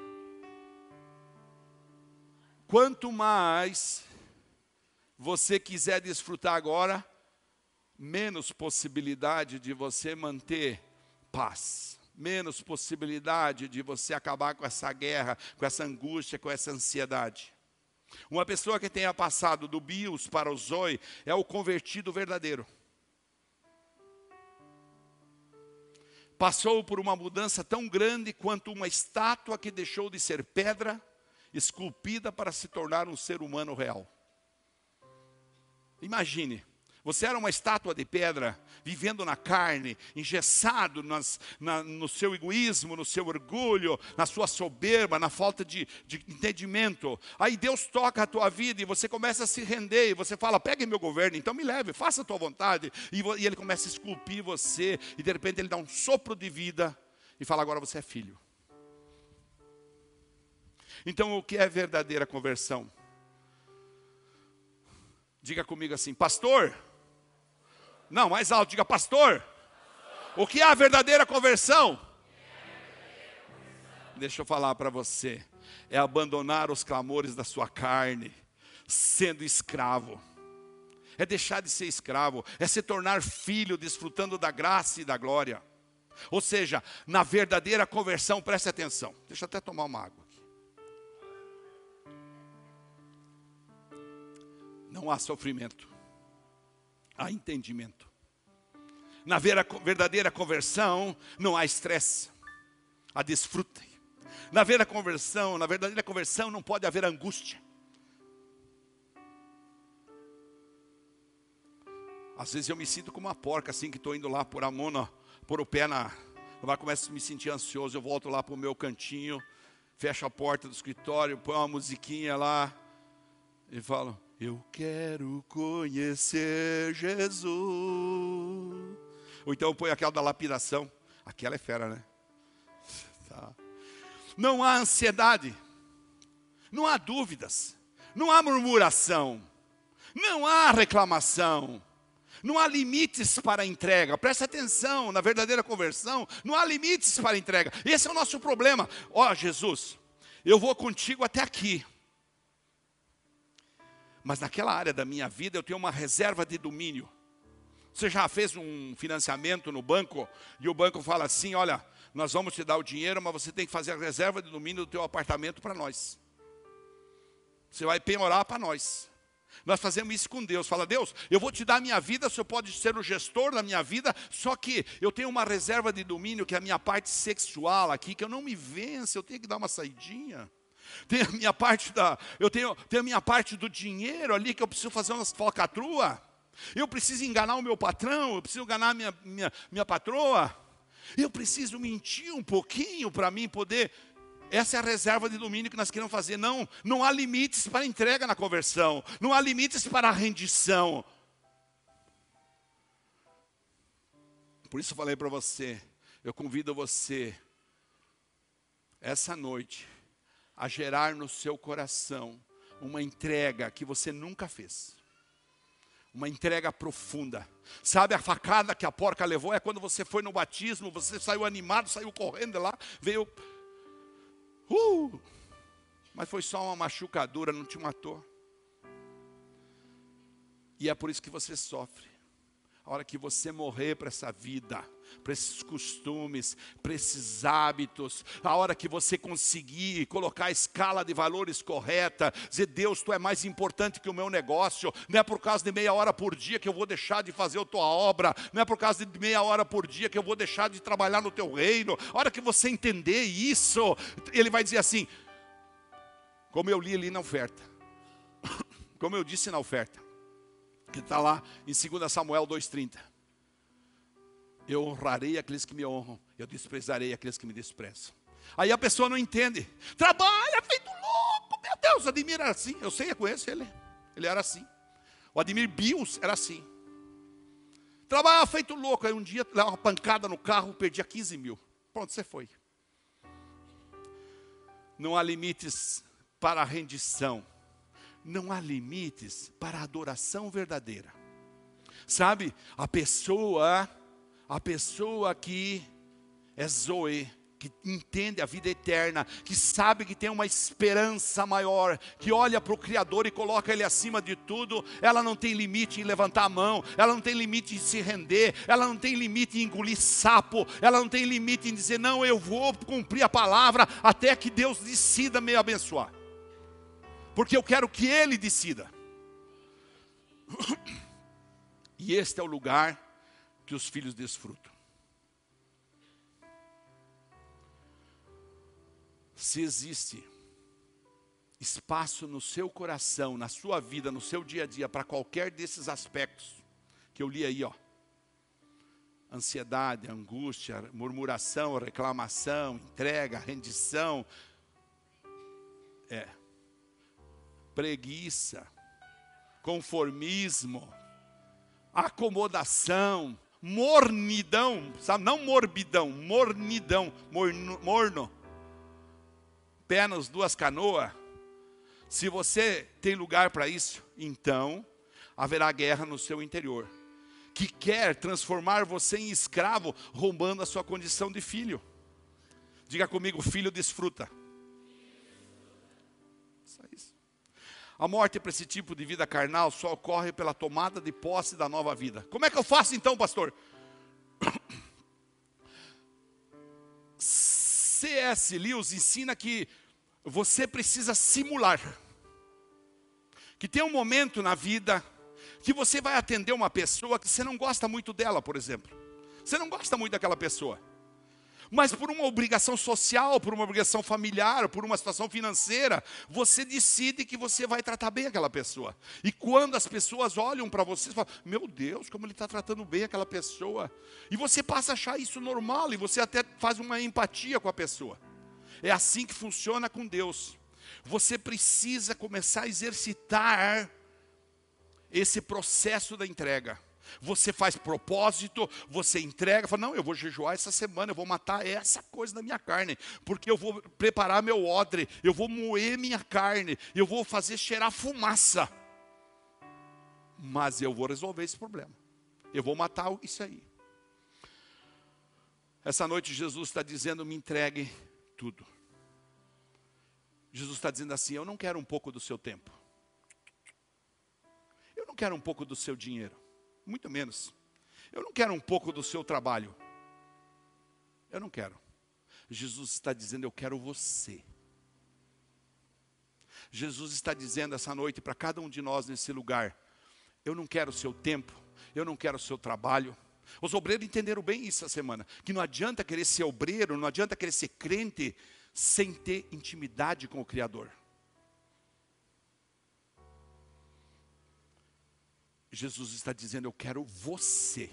quanto mais você quiser desfrutar agora, menos possibilidade de você manter paz, menos possibilidade de você acabar com essa guerra, com essa angústia, com essa ansiedade. Uma pessoa que tenha passado do bios para o zoe é o convertido verdadeiro. Passou por uma mudança tão grande quanto uma estátua que deixou de ser pedra, esculpida para se tornar um ser humano real. Imagine, você era uma estátua de pedra, vivendo na carne, engessado no seu egoísmo, no seu orgulho, na sua soberba, na falta de entendimento. Aí Deus toca a tua vida e você começa a se render. E você fala, pegue meu governo, então me leve, faça a tua vontade. E Ele começa a esculpir você. E de repente Ele dá um sopro de vida e fala, agora você é filho. Então o que é verdadeira conversão? Diga comigo assim, pastor. Não, mais alto, diga pastor. O que é a verdadeira conversão? Deixa eu falar para você. É abandonar os clamores da sua carne, sendo escravo. É deixar de ser escravo, é se tornar filho, desfrutando da graça e da glória. Ou seja, na verdadeira conversão, preste atenção. Deixa eu até tomar uma água aqui. Não há sofrimento, há entendimento. Na verdadeira conversão, não há estresse, há desfrute. Na verdadeira conversão, não pode haver angústia. Às vezes eu me sinto como uma porca, assim, que estou indo lá por o pé eu começo a me sentir ansioso, eu volto lá para o meu cantinho, fecho a porta do escritório, põe uma musiquinha lá, e falo, eu quero conhecer Jesus. Ou então eu ponho aquela da lapidação. Aquela é fera, né? Tá. Não há ansiedade. Não há dúvidas. Não há murmuração. Não há reclamação. Não há limites para a entrega. Presta atenção, na verdadeira conversão, não há limites para a entrega. Esse é o nosso problema. Ó, Jesus, eu vou contigo até aqui. Mas naquela área da minha vida eu tenho uma reserva de domínio. Você já fez um financiamento no banco e o banco fala assim, olha, nós vamos te dar o dinheiro, mas você tem que fazer a reserva de domínio do teu apartamento para nós. Você vai penhorar para nós. Nós fazemos isso com Deus. Fala, Deus, eu vou te dar a minha vida, o Senhor pode ser o gestor da minha vida, só que eu tenho uma reserva de domínio, que é a minha parte sexual aqui, que eu não me venço, eu tenho que dar uma saidinha. Tem a minha parte eu tenho a minha parte do dinheiro ali, que eu preciso fazer umas falcatruas. Eu preciso enganar o meu patrão, eu preciso enganar a minha patroa. Eu preciso mentir um pouquinho para mim poder. Essa é a reserva de domínio que nós queremos fazer. Não há limites para a entrega na conversão. Não há limites para a rendição. Por isso eu falei para você, eu convido você, essa noite, a gerar no seu coração uma entrega que você nunca fez. Uma entrega profunda. Sabe a facada que a porca levou? É quando você foi no batismo, você saiu animado, saiu correndo de lá, veio... Mas foi só uma machucadura, não te matou. E é por isso que você sofre. A hora que você morrer para essa vida, para esses costumes, para esses hábitos, a hora que você conseguir colocar a escala de valores correta, dizer, Deus, Tu é mais importante que o meu negócio, não é por causa de meia hora por dia que eu vou deixar de fazer a Tua obra, não é por causa de meia hora por dia que eu vou deixar de trabalhar no Teu reino. A hora que você entender isso, Ele vai dizer assim, como eu li ali na oferta, como eu disse na oferta, que está lá em 2 Samuel 2,30. Eu honrarei aqueles que me honram, eu desprezarei aqueles que me desprezam. Aí a pessoa não entende. Trabalha feito louco, meu Deus, Ademir era assim. Eu sei, eu conheço ele. Ele era assim. O Ademir Bios era assim. Trabalha feito louco. Aí um dia, leva uma pancada no carro, perdia 15 mil. Pronto, você foi. Não há limites para a rendição. Não há limites para a adoração verdadeira. Sabe, a pessoa que é Zoe, que entende a vida eterna, que sabe que tem uma esperança maior, que olha para o Criador e coloca Ele acima de tudo, ela não tem limite em levantar a mão, ela não tem limite em se render, ela não tem limite em engolir sapo, ela não tem limite em dizer, não, eu vou cumprir a palavra até que Deus decida me abençoar. Porque eu quero que Ele decida. E este é o lugar que os filhos desfrutam. Se existe espaço no seu coração, na sua vida, no seu dia a dia, para qualquer desses aspectos que eu li aí, ó. Ansiedade, angústia, murmuração, reclamação, entrega, rendição, preguiça, conformismo, acomodação, mornidão, sabe? Não morbidão, mornidão, morno, pé nas duas canoas. Se você tem lugar para isso, então haverá guerra no seu interior, que quer transformar você em escravo, roubando a sua condição de filho. Diga comigo, filho desfruta. Só isso. A morte para esse tipo de vida carnal só ocorre pela tomada de posse da nova vida. Como é que eu faço então, pastor? C.S. Lewis ensina que você precisa simular. Que tem um momento na vida que você vai atender uma pessoa que você não gosta muito dela, por exemplo. Você não gosta muito daquela pessoa. Mas por uma obrigação social, por uma obrigação familiar, por uma situação financeira, você decide que você vai tratar bem aquela pessoa. E quando as pessoas olham para você, você fala, meu Deus, como ele está tratando bem aquela pessoa. E você passa a achar isso normal, e você até faz uma empatia com a pessoa. É assim que funciona com Deus. Você precisa começar a exercitar esse processo da entrega. Você faz propósito, você entrega, fala, não, eu vou jejuar essa semana, eu vou matar essa coisa da minha carne, porque eu vou preparar meu odre, eu vou moer minha carne, eu vou fazer cheirar fumaça. Mas eu vou resolver esse problema. Eu vou matar isso aí. Essa noite Jesus está dizendo, me entregue tudo. Jesus está dizendo assim, eu não quero um pouco do seu tempo. Eu não quero um pouco do seu dinheiro. Muito menos. Eu não quero um pouco do seu trabalho. Eu não quero. Jesus está dizendo, eu quero você. Jesus está dizendo essa noite para cada um de nós nesse lugar, eu não quero o seu tempo, eu não quero o seu trabalho. Os obreiros entenderam bem isso essa semana, que não adianta querer ser obreiro, não adianta querer ser crente, sem ter intimidade com o Criador. Jesus está dizendo, eu quero você.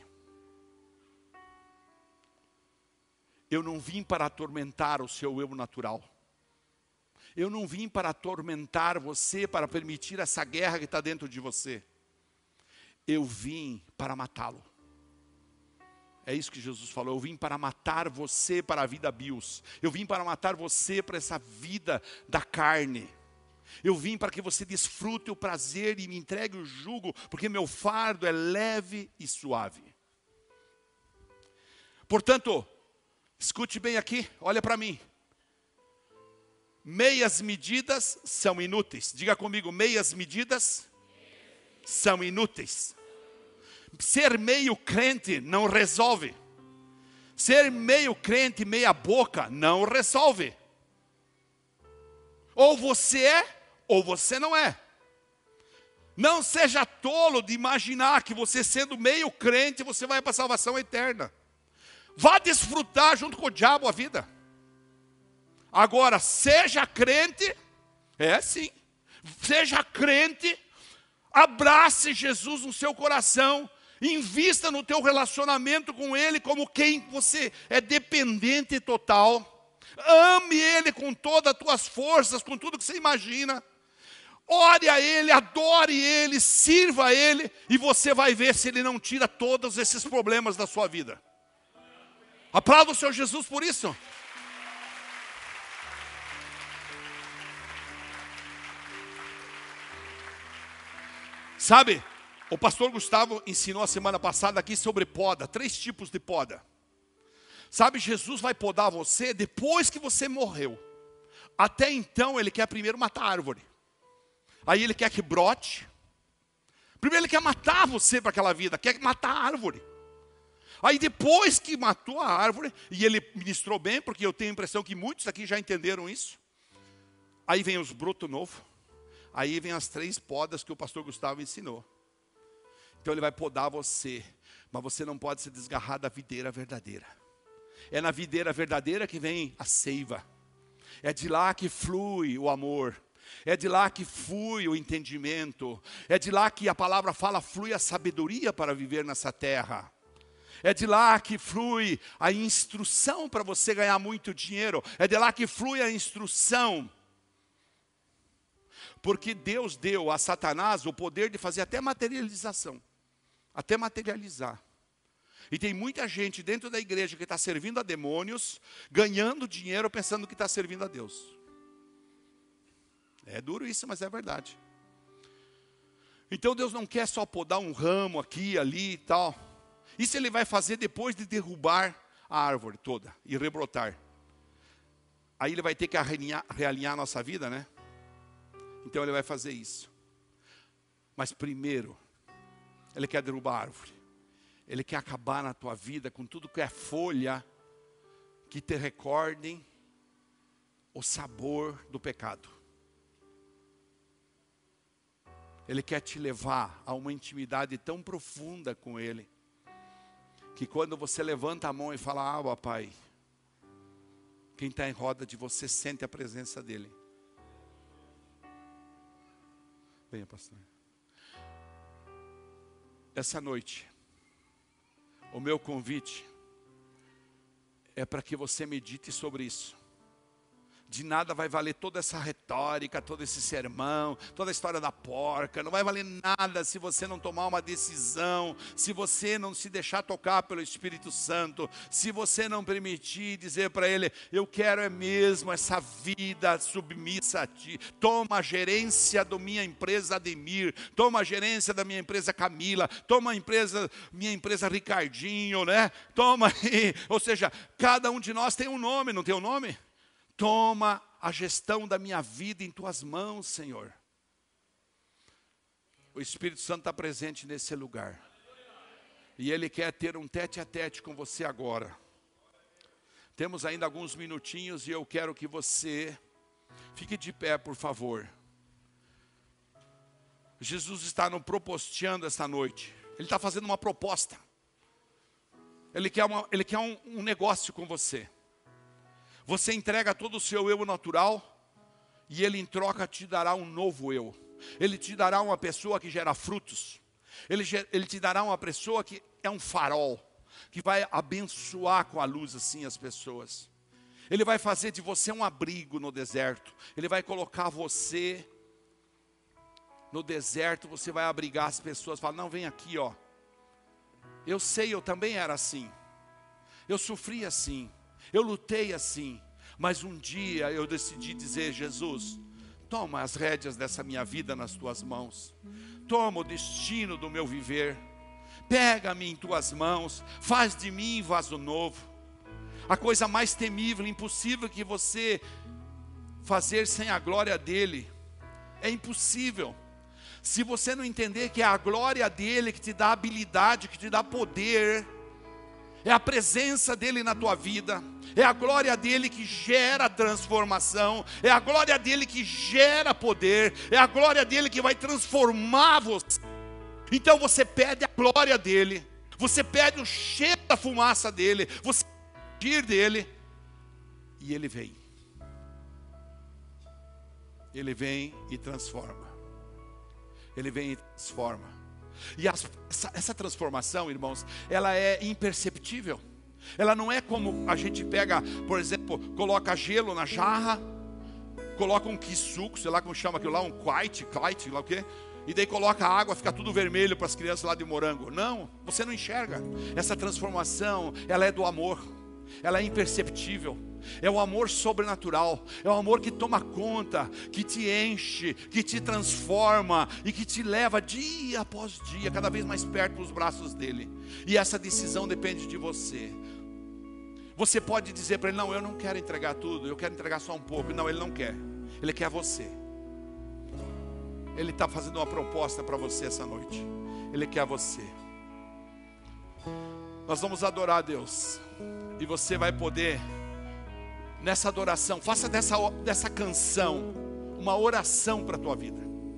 Eu não vim para atormentar o seu eu natural. Eu não vim para atormentar você, para permitir essa guerra que está dentro de você. Eu vim para matá-lo. É isso que Jesus falou, eu vim para matar você para a vida bios. Eu vim para matar você para essa vida da carne. Eu vim para que você desfrute o prazer e me entregue o jugo, porque meu fardo é leve e suave. Portanto, escute bem aqui, olha para mim. Meias medidas são inúteis. Diga comigo, meias medidas são inúteis. Ser meio crente não resolve. Ser meio crente, meia boca, não resolve. Ou você é, ou você não é. Não seja tolo de imaginar que você sendo meio crente, você vai para a salvação eterna. Vá desfrutar junto com o diabo a vida. Agora, seja crente, sim. Seja crente, abrace Jesus no seu coração, invista no teu relacionamento com Ele como quem você é dependente total. Ame Ele com todas as tuas forças, com tudo que você imagina. Ore a Ele, adore Ele, sirva a Ele, e você vai ver se Ele não tira todos esses problemas da sua vida. Aplauda o Senhor Jesus por isso. Sabe, o pastor Gustavo ensinou a semana passada aqui sobre poda, 3 tipos de poda. Sabe, Jesus vai podar você depois que você morreu. Até então ele quer primeiro matar a árvore. Aí ele quer que brote. Primeiro ele quer matar você para aquela vida, quer matar a árvore. Aí depois que matou a árvore, e ele ministrou bem, porque eu tenho a impressão que muitos aqui já entenderam isso. Aí vem os brotos novos. Aí vem as 3 podas que o pastor Gustavo ensinou. Então ele vai podar você, mas você não pode se desgarrar da videira verdadeira. É na videira verdadeira que vem a seiva. É de lá que flui o amor. É de lá que flui o entendimento. É de lá que a palavra fala, flui a sabedoria para viver nessa terra. É de lá que flui a instrução para você ganhar muito dinheiro. É de lá que flui a instrução. Porque Deus deu a Satanás o poder de fazer até materialização. Até materializar. E tem muita gente dentro da igreja que está servindo a demônios, ganhando dinheiro pensando que está servindo a Deus. É duro isso, mas é verdade. Então Deus não quer só podar um ramo aqui, ali e tal. Isso Ele vai fazer depois de derrubar a árvore toda e rebrotar. Aí Ele vai ter que realinhar a nossa vida, né? Então Ele vai fazer isso. Mas primeiro, Ele quer derrubar a árvore. Ele quer acabar na tua vida com tudo que é folha que te recordem o sabor do pecado. Ele quer te levar a uma intimidade tão profunda com Ele, que quando você levanta a mão e fala, ah, Pai, quem está em roda de você sente a presença dEle. Venha, pastor. Essa noite, o meu convite é para que você medite sobre isso. De nada vai valer toda essa retórica, todo esse sermão, toda a história da porca. Não vai valer nada se você não tomar uma decisão, se você não se deixar tocar pelo Espírito Santo, se você não permitir dizer para Ele, eu quero é mesmo essa vida submissa a Ti. Toma a gerência da minha empresa Ademir, toma a gerência da minha empresa Camila, toma a minha empresa Ricardinho, né? Toma aí. Ou seja, cada um de nós tem um nome, não tem um nome? Toma a gestão da minha vida em tuas mãos, Senhor. O Espírito Santo está presente nesse lugar. E Ele quer ter um tete-a-tete com você agora. Temos ainda alguns minutinhos e eu quero que você fique de pé, por favor. Jesus está nos proposteando esta noite. Ele está fazendo uma proposta. Ele quer um negócio com você. Você entrega todo o seu eu natural e Ele em troca te dará um novo eu. Ele te dará uma pessoa que gera frutos. Ele te dará uma pessoa que é um farol, que vai abençoar com a luz assim as pessoas. Ele vai fazer de você um abrigo no deserto. Ele vai colocar você no deserto, você vai abrigar as pessoas. Fala, não, vem aqui, ó. Eu sei, eu também era assim. Eu sofri assim. Eu lutei assim, mas um dia eu decidi dizer, Jesus, toma as rédeas dessa minha vida nas tuas mãos. Toma o destino do meu viver. Pega-me em tuas mãos, faz de mim vaso novo. A coisa mais temível, impossível que você fazer sem a glória dEle, é impossível. Se você não entender que é a glória dEle que te dá habilidade, que te dá poder, é a presença dEle na tua vida, é a glória dEle que gera transformação, é a glória dEle que gera poder, é a glória dEle que vai transformar você. Então você pede a glória dEle, você pede o cheiro da fumaça dEle, você pede o dEle, e Ele vem. Ele vem e transforma. Ele vem e transforma. E essa transformação, irmãos, ela é imperceptível. Ela não é como a gente pega, por exemplo, coloca gelo na jarra, coloca um quisuco, sei lá como chama aquilo lá, um quite, lá o quê? E daí coloca a água, fica tudo vermelho para as crianças lá de morango. Não, você não enxerga. Essa transformação, ela é do amor. Ela é imperceptível. É o amor sobrenatural. É o amor que toma conta, que te enche, que te transforma e que te leva dia após dia, cada vez mais perto dos braços dele. E essa decisão depende de você. Você pode dizer para ele, não, eu não quero entregar tudo, eu quero entregar só um pouco. Não, ele não quer. Ele quer você. Ele está fazendo uma proposta para você essa noite. Ele quer você. Nós vamos adorar a Deus. E você vai poder, nessa adoração, faça dessa canção uma oração para a tua vida.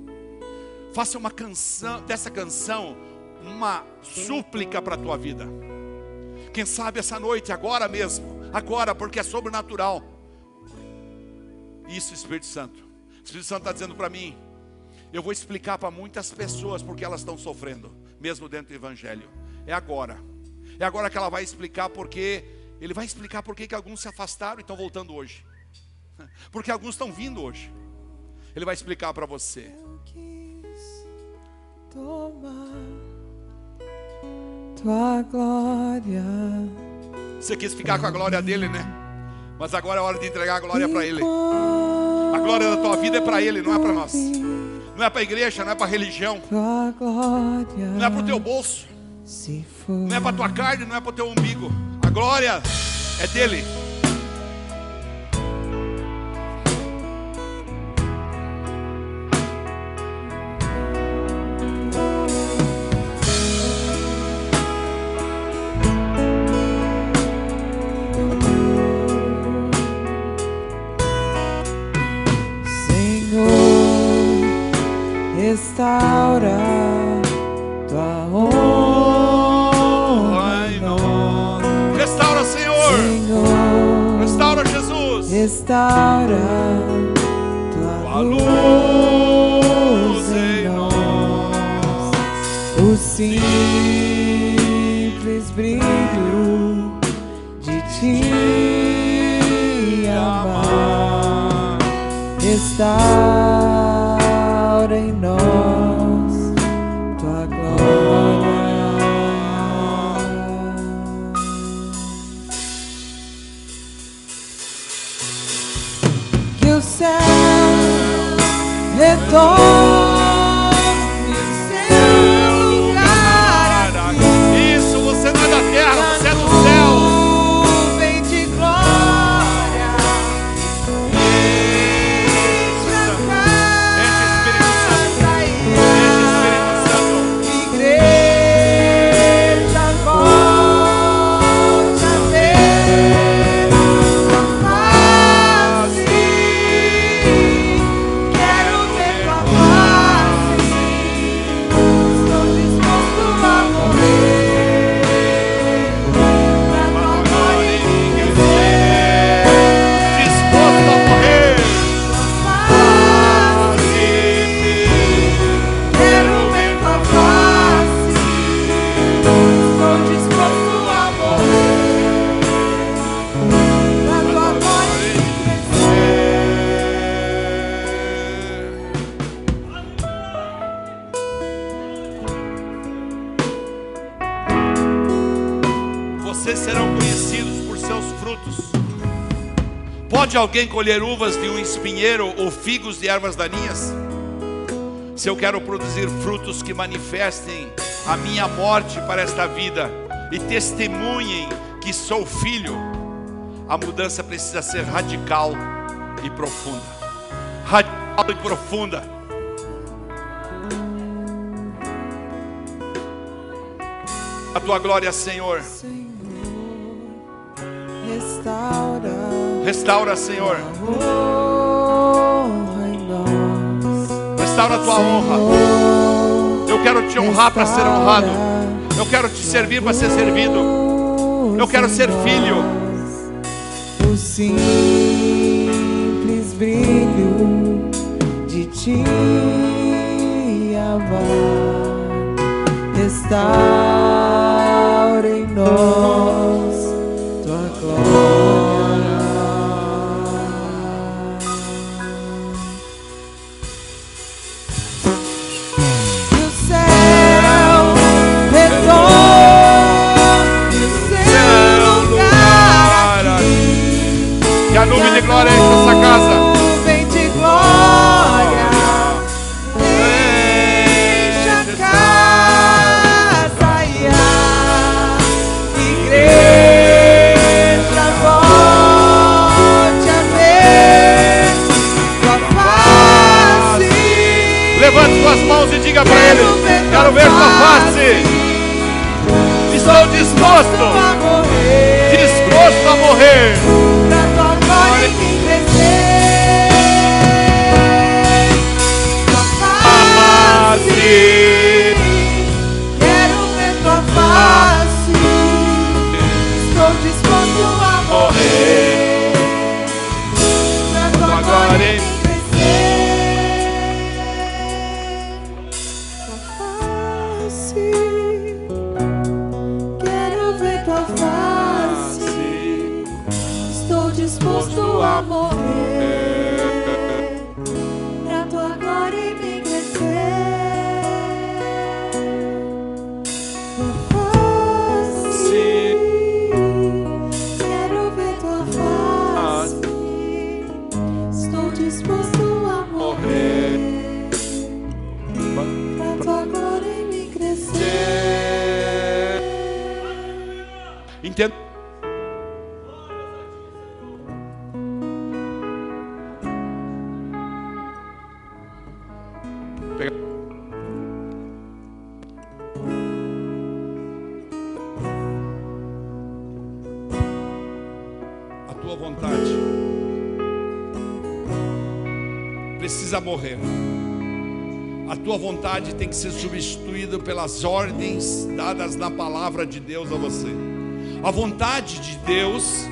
Faça uma canção, dessa canção, uma súplica para a tua vida. Quem sabe essa noite, agora mesmo, agora, porque é sobrenatural. Isso, Espírito Santo. O Espírito Santo está dizendo para mim, eu vou explicar para muitas pessoas porque elas estão sofrendo, mesmo dentro do Evangelho. É agora que ela vai explicar porque, ele vai explicar porque que alguns se afastaram e estão voltando hoje. Porque alguns estão vindo hoje. Ele vai explicar para você. Eu quis tomar tua glória. Você quis ficar com a glória dele, né? Mas agora é hora de entregar a glória para ele. A glória da tua vida é para ele, não é para nós. Não é para a igreja, não é para a religião. Não é para o teu bolso. Não é para a tua carne, não é para o teu umbigo. A glória é dele. Restaura tua honra em nós. Restaura, Senhor. Restaura, Jesus. Restaura tua luz em nós. O simples brilho de te amar. Restaura em nós tua glória. Que o céu retorne o seu lugar aqui. Isso, você não é da terra, você é do céu. Nuvem de glória. Vocês serão conhecidos por seus frutos. Pode alguém colher uvas de um espinheiro ou figos de ervas daninhas? Se eu quero produzir frutos que manifestem a minha morte para esta vida e testemunhem que sou filho, a mudança precisa ser radical e profunda. Radical e profunda. A tua glória, Senhor. Restaura, Senhor. Restaura a tua honra. Eu quero te honrar para ser honrado. Eu quero te servir para ser servido. Eu quero ser filho. O simples brilho de te amar. Restaura em nós tua glória. Que o céu retorne o seu lugar aqui. Que a nuvem de glória enche essa casa. Nuvem de glória enche a casa e a igreja volte a ver tua face. Levante suas mãos e diga para ele: quero ver tua face. Estou disposto a morrer. Pra tua glória engrandecer tua face. a morrer, pra tua glória em mim crescer. Tua face, quero ver tua face. Estou disposto a morrer, pra tua glória em mim crescer. Entenda. A tua vontade precisa morrer. A tua vontade tem que ser substituída pelas ordens dadas na palavra de Deus a você. A vontade de Deus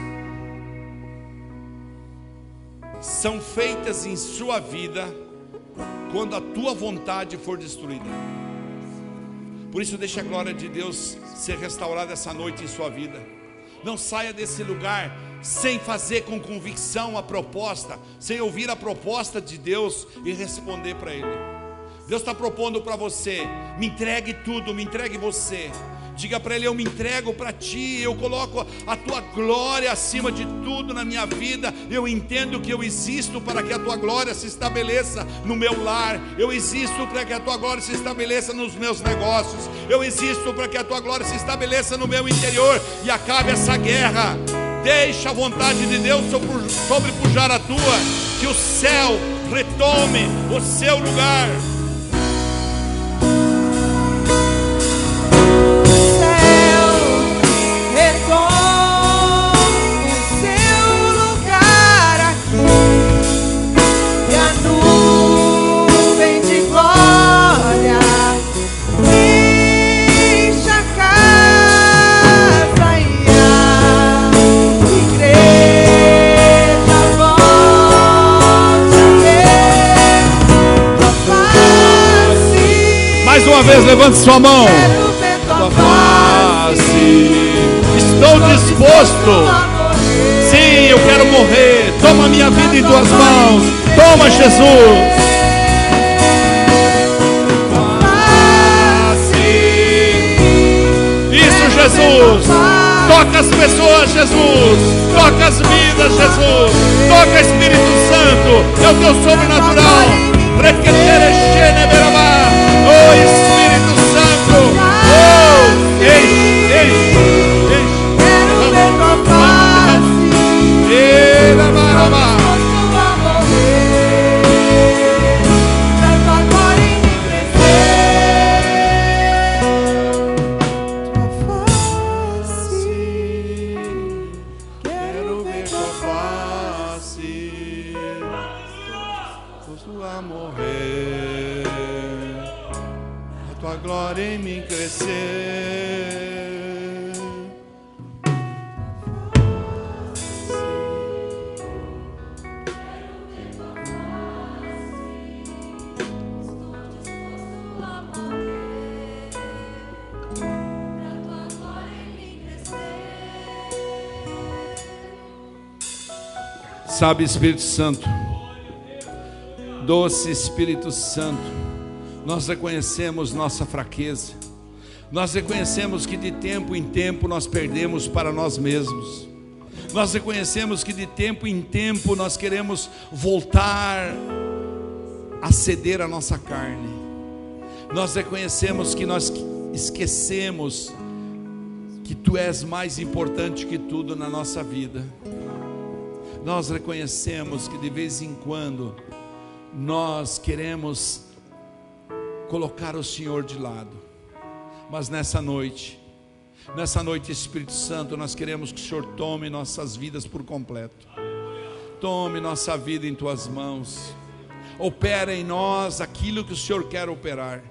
são feitas em sua vida quando a tua vontade for destruída. Por isso deixa a glória de Deus ser restaurada essa noite em sua vida. Não saia desse lugar sem fazer com convicção a proposta, sem ouvir a proposta de Deus e responder para Ele. Deus está propondo para você: me entregue tudo, me entregue você. Diga para Ele: eu me entrego para Ti, eu coloco a Tua glória acima de tudo na minha vida. Eu entendo que eu existo para que a Tua glória se estabeleça no meu lar. Eu existo para que a Tua glória se estabeleça nos meus negócios. Eu existo para que a Tua glória se estabeleça no meu interior e acabe essa guerra. Deixa a vontade de Deus sobrepujar a tua, que o céu retome o seu lugar. Mais uma vez, levante sua mão. Tua face. Estou disposto. Sim, eu quero morrer. Toma minha vida em tuas mãos. Toma, Jesus. Isso, Jesus. Toca as pessoas, Jesus. Toca as vidas, Jesus. Toca, Espírito Santo. É o teu sobrenatural. Oh, Espírito Santo. Oh, enche. Quero ver tua face. Pra tua glória em mim crescer. Tua face. Quero ver tua face. Disposto a morrer, a tua glória em mim crescer. Sabe, Espírito Santo, doce Espírito Santo, nós reconhecemos nossa fraqueza. Nós reconhecemos que de tempo em tempo nós perdemos para nós mesmos. Nós reconhecemos que de tempo em tempo nós queremos voltar a ceder a nossa carne. Nós reconhecemos que nós esquecemos que Tu és mais importante que tudo na nossa vida. Nós reconhecemos que de vez em quando nós queremos colocar o Senhor de lado. Mas nessa noite, Espírito Santo, nós queremos que o Senhor tome nossas vidas por completo. Tome nossa vida em Tuas mãos. Opera em nós aquilo que o Senhor quer operar.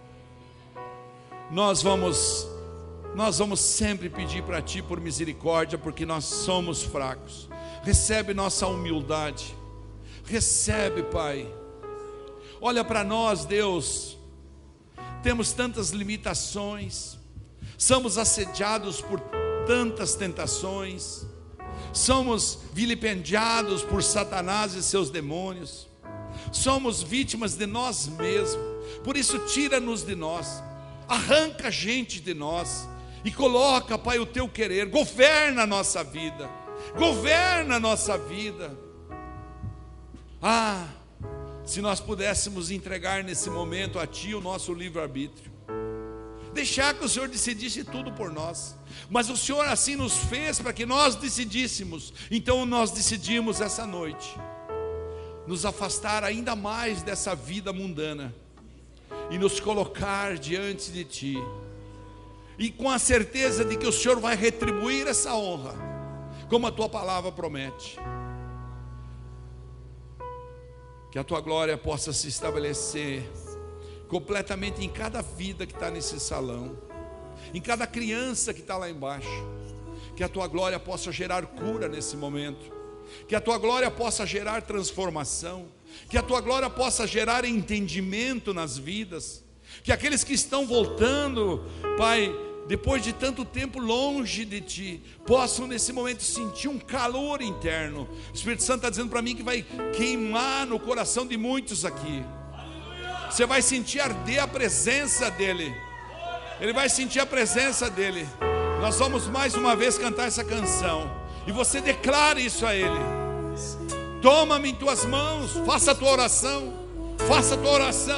Nós vamos sempre pedir para Ti por misericórdia, porque nós somos fracos. Recebe nossa humildade. Recebe, Pai. Olha para nós, Deus. Temos tantas limitações. Somos assediados por tantas tentações. somos vilipendiados por Satanás e seus demônios, somos vítimas de nós mesmos. Por isso, tira-nos de nós, arranca a gente de nós e coloca, Pai, o teu querer. Governa a nossa vida, governa a nossa vida. Se nós pudéssemos entregar nesse momento a Ti o nosso livre-arbítrio, deixar que o Senhor decidisse tudo por nós. Mas o Senhor assim nos fez para que nós decidíssemos. Então nós decidimos essa noite nos afastar ainda mais dessa vida mundana e nos colocar diante de Ti, e com a certeza de que o Senhor vai retribuir essa honra, como a Tua palavra promete. Que a Tua glória possa se estabelecer completamente em cada vida que está nesse salão, em cada criança que está lá embaixo. Que a Tua glória possa gerar cura nesse momento, que a Tua glória possa gerar transformação, que a Tua glória possa gerar entendimento nas vidas. Que aqueles que estão voltando, Pai, depois de tanto tempo longe de Ti, possam nesse momento sentir um calor interno. O Espírito Santo está dizendo para mim que vai queimar no coração de muitos aqui. Você vai sentir arder a presença dEle. Ele vai sentir a presença dEle. Nós vamos mais uma vez cantar essa canção, e você declara isso a Ele. Toma-me em Tuas mãos, faça a Tua oração, faça a Tua oração.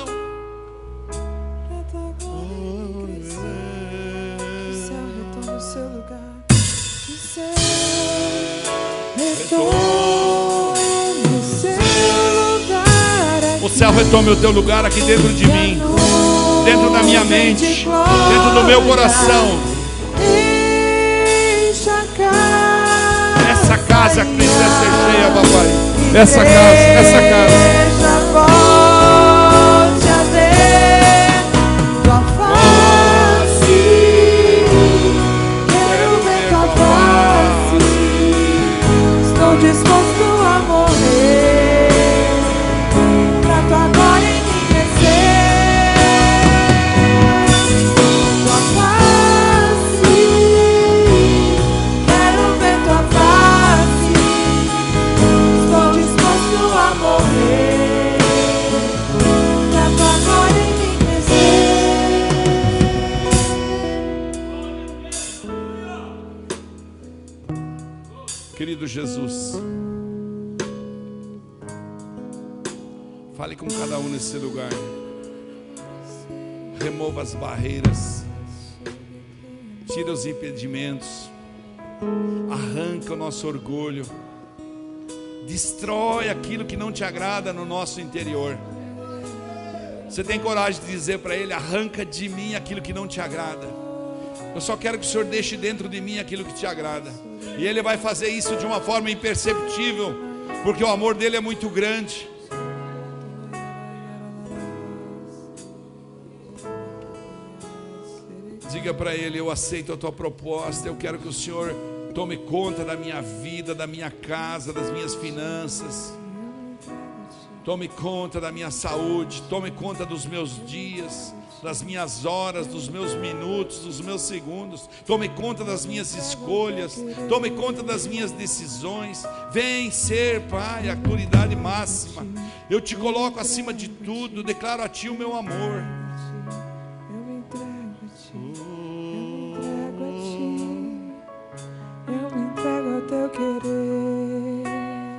O céu retome o Teu lugar aqui dentro de mim, dentro da minha mente, dentro do meu coração. Essa casa que precisa ser cheia, papai. Essa casa. Volte a ver Tua face, quero ver Tua face. Estou disposto a morrer pra Tua glória engrandecer. Tua face, quero ver Tua face. Estou disposto a morrer pra Tua glória engrandecer. Querido Jesus, fale com cada um nesse lugar. Remova as barreiras, tira os impedimentos, arranca o nosso orgulho, destrói aquilo que não Te agrada no nosso interior. Você tem coragem de dizer para Ele: arranca de mim aquilo que não Te agrada. Eu só quero que o Senhor deixe dentro de mim aquilo que Te agrada. E Ele vai fazer isso de uma forma imperceptível, porque o amor dEle é muito grande. Diga para Ele: eu aceito a Tua proposta. Eu quero que o Senhor tome conta da minha vida, da minha casa, das minhas finanças. Tome conta da minha saúde, tome conta dos meus dias, das minhas horas, dos meus minutos, dos meus segundos. Tome conta das minhas escolhas, tome conta das minhas decisões. Vem ser, Pai, a autoridade máxima. Eu Te coloco acima de tudo, declaro a Ti o meu amor. Eu me entrego a Ti, eu me entrego ao Teu querer.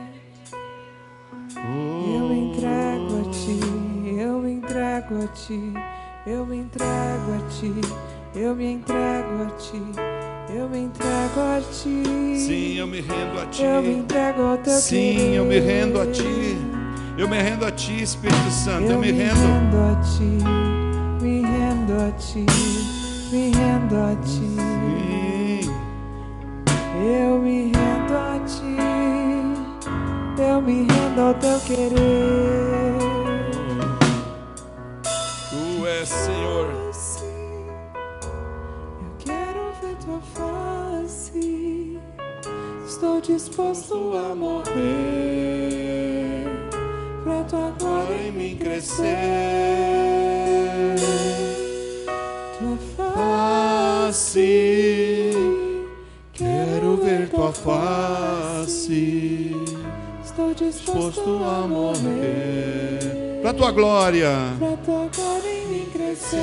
Eu me entrego a Ti, eu me entrego a Ti, eu me entrego a Ti, eu me entrego a Ti, eu me entrego a Ti. Sim, eu me rendo a Ti. Eu me entrego ao Teu Sim, querer. eu me rendo a Ti. Eu me rendo a Ti, Espírito Santo. Eu me rendo. a Ti, me rendo a Ti, me rendo a Ti. Sim. Eu me rendo a Ti, eu me rendo ao Teu querer. Tu és Senhor. Eu quero ver Tua face, estou disposto a morrer pra Tua glória em mim crescer. Tua face, quero ver Tua tua face, estou disposto a morrer. Para a tua glória, Pra tua glória em mim crescer.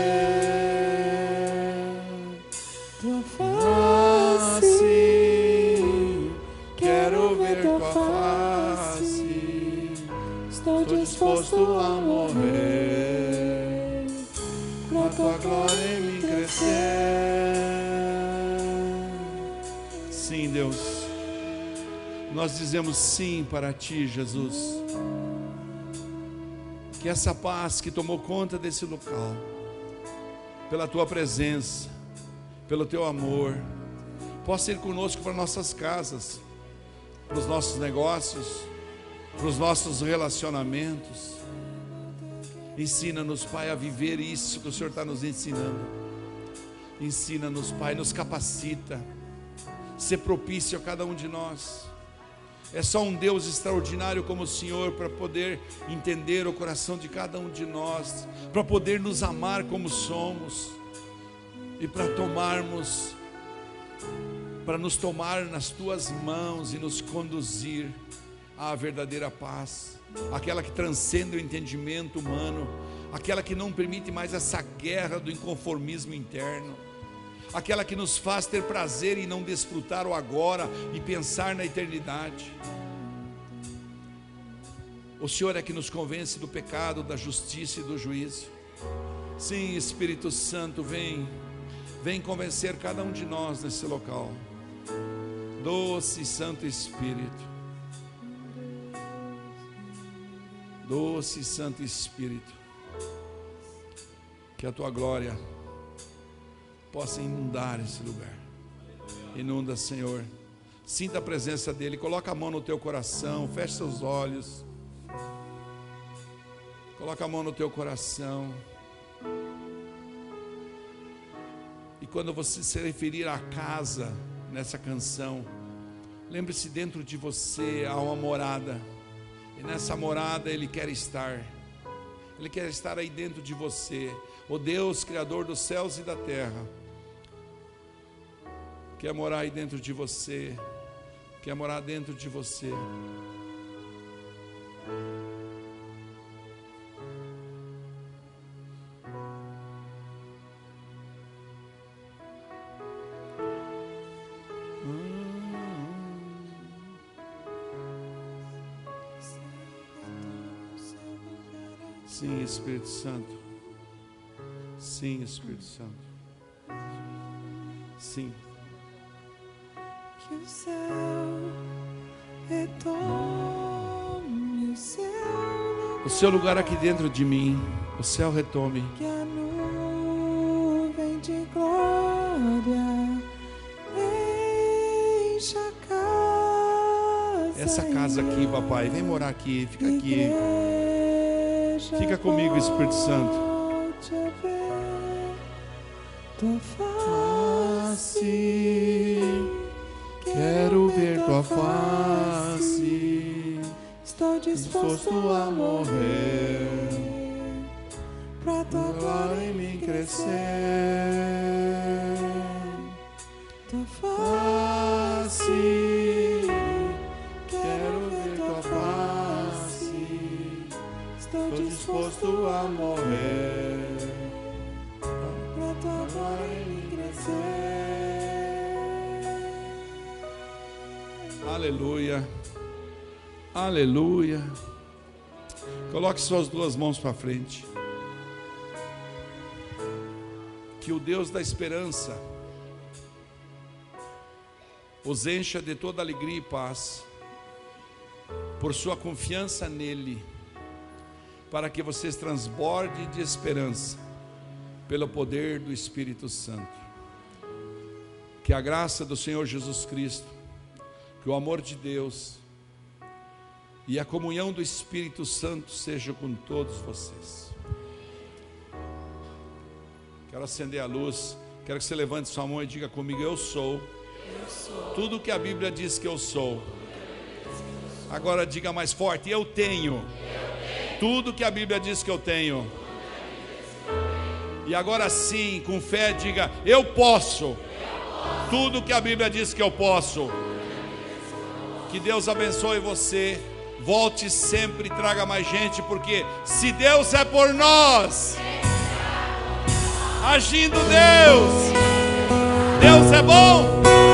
Tua face, quero ver tua face. Estou disposto a morrer. Pra tua glória em mim crescer. sim, Deus, nós dizemos sim para ti, Jesus. Que essa paz que tomou conta desse local, pela tua presença, pelo teu amor, possa ir conosco para nossas casas, para os nossos negócios, para os nossos relacionamentos. Ensina-nos, Pai, a viver isso que o Senhor está nos ensinando. Ensina-nos, Pai, nos capacita, ser propício a cada um de nós. É só um Deus extraordinário como o Senhor para poder entender o coração de cada um de nós, para poder nos amar como somos e para nos tomar nas tuas mãos e nos conduzir à verdadeira paz, aquela que transcende o entendimento humano, aquela que não permite mais essa guerra do inconformismo interno, aquela que nos faz ter prazer e não desfrutar o agora e pensar na eternidade. O Senhor é que nos convence do pecado, da justiça e do juízo. Sim, Espírito Santo, vem convencer cada um de nós nesse local. Doce e Santo Espírito, doce e Santo Espírito, que a tua glória possa inundar esse lugar. Inunda, Senhor. Sinta a presença dele. Coloca a mão no teu coração. Feche seus olhos. Coloca a mão no teu coração. E quando você se referir à casa nessa canção, lembre-se, dentro de você há uma morada. E nessa morada Ele quer estar. Ele quer estar aí dentro de você. O Deus, Criador dos céus e da terra, quer morar aí dentro de você. Quer morar dentro de você. Sim, Espírito Santo. Sim, Espírito Santo. Sim. Que o céu retome o seu lugar. O seu lugar aqui dentro de mim. O céu retome. Que a nuvem de glória encha a casa. Essa casa aqui, papai, vem morar aqui. Fica aqui. Fica comigo, Espírito Santo. Tua face, quero ver tua face. Estou disposto a morrer pra tua glória em mim crescer. Tua face, quero ver tua face. Estou disposto a morrer pra tua glória em mim crescer. Aleluia. Aleluia. Coloque suas duas mãos para frente. Que o Deus da esperança os encha de toda alegria e paz, por sua confiança nele, para que vocês transbordem de esperança, pelo poder do Espírito Santo. Que a graça do Senhor Jesus Cristo, que o amor de Deus e a comunhão do Espírito Santo seja com todos vocês. Quero acender a luz. Quero que você levante sua mão e diga comigo: eu sou tudo que a Bíblia diz que eu sou. Agora diga mais forte: eu tenho tudo que a Bíblia diz que eu tenho. E agora sim, com fé, diga: eu posso tudo que a Bíblia diz que eu posso. Que Deus abençoe você. Volte sempre e traga mais gente, porque se Deus é por nós, agindo Deus é bom.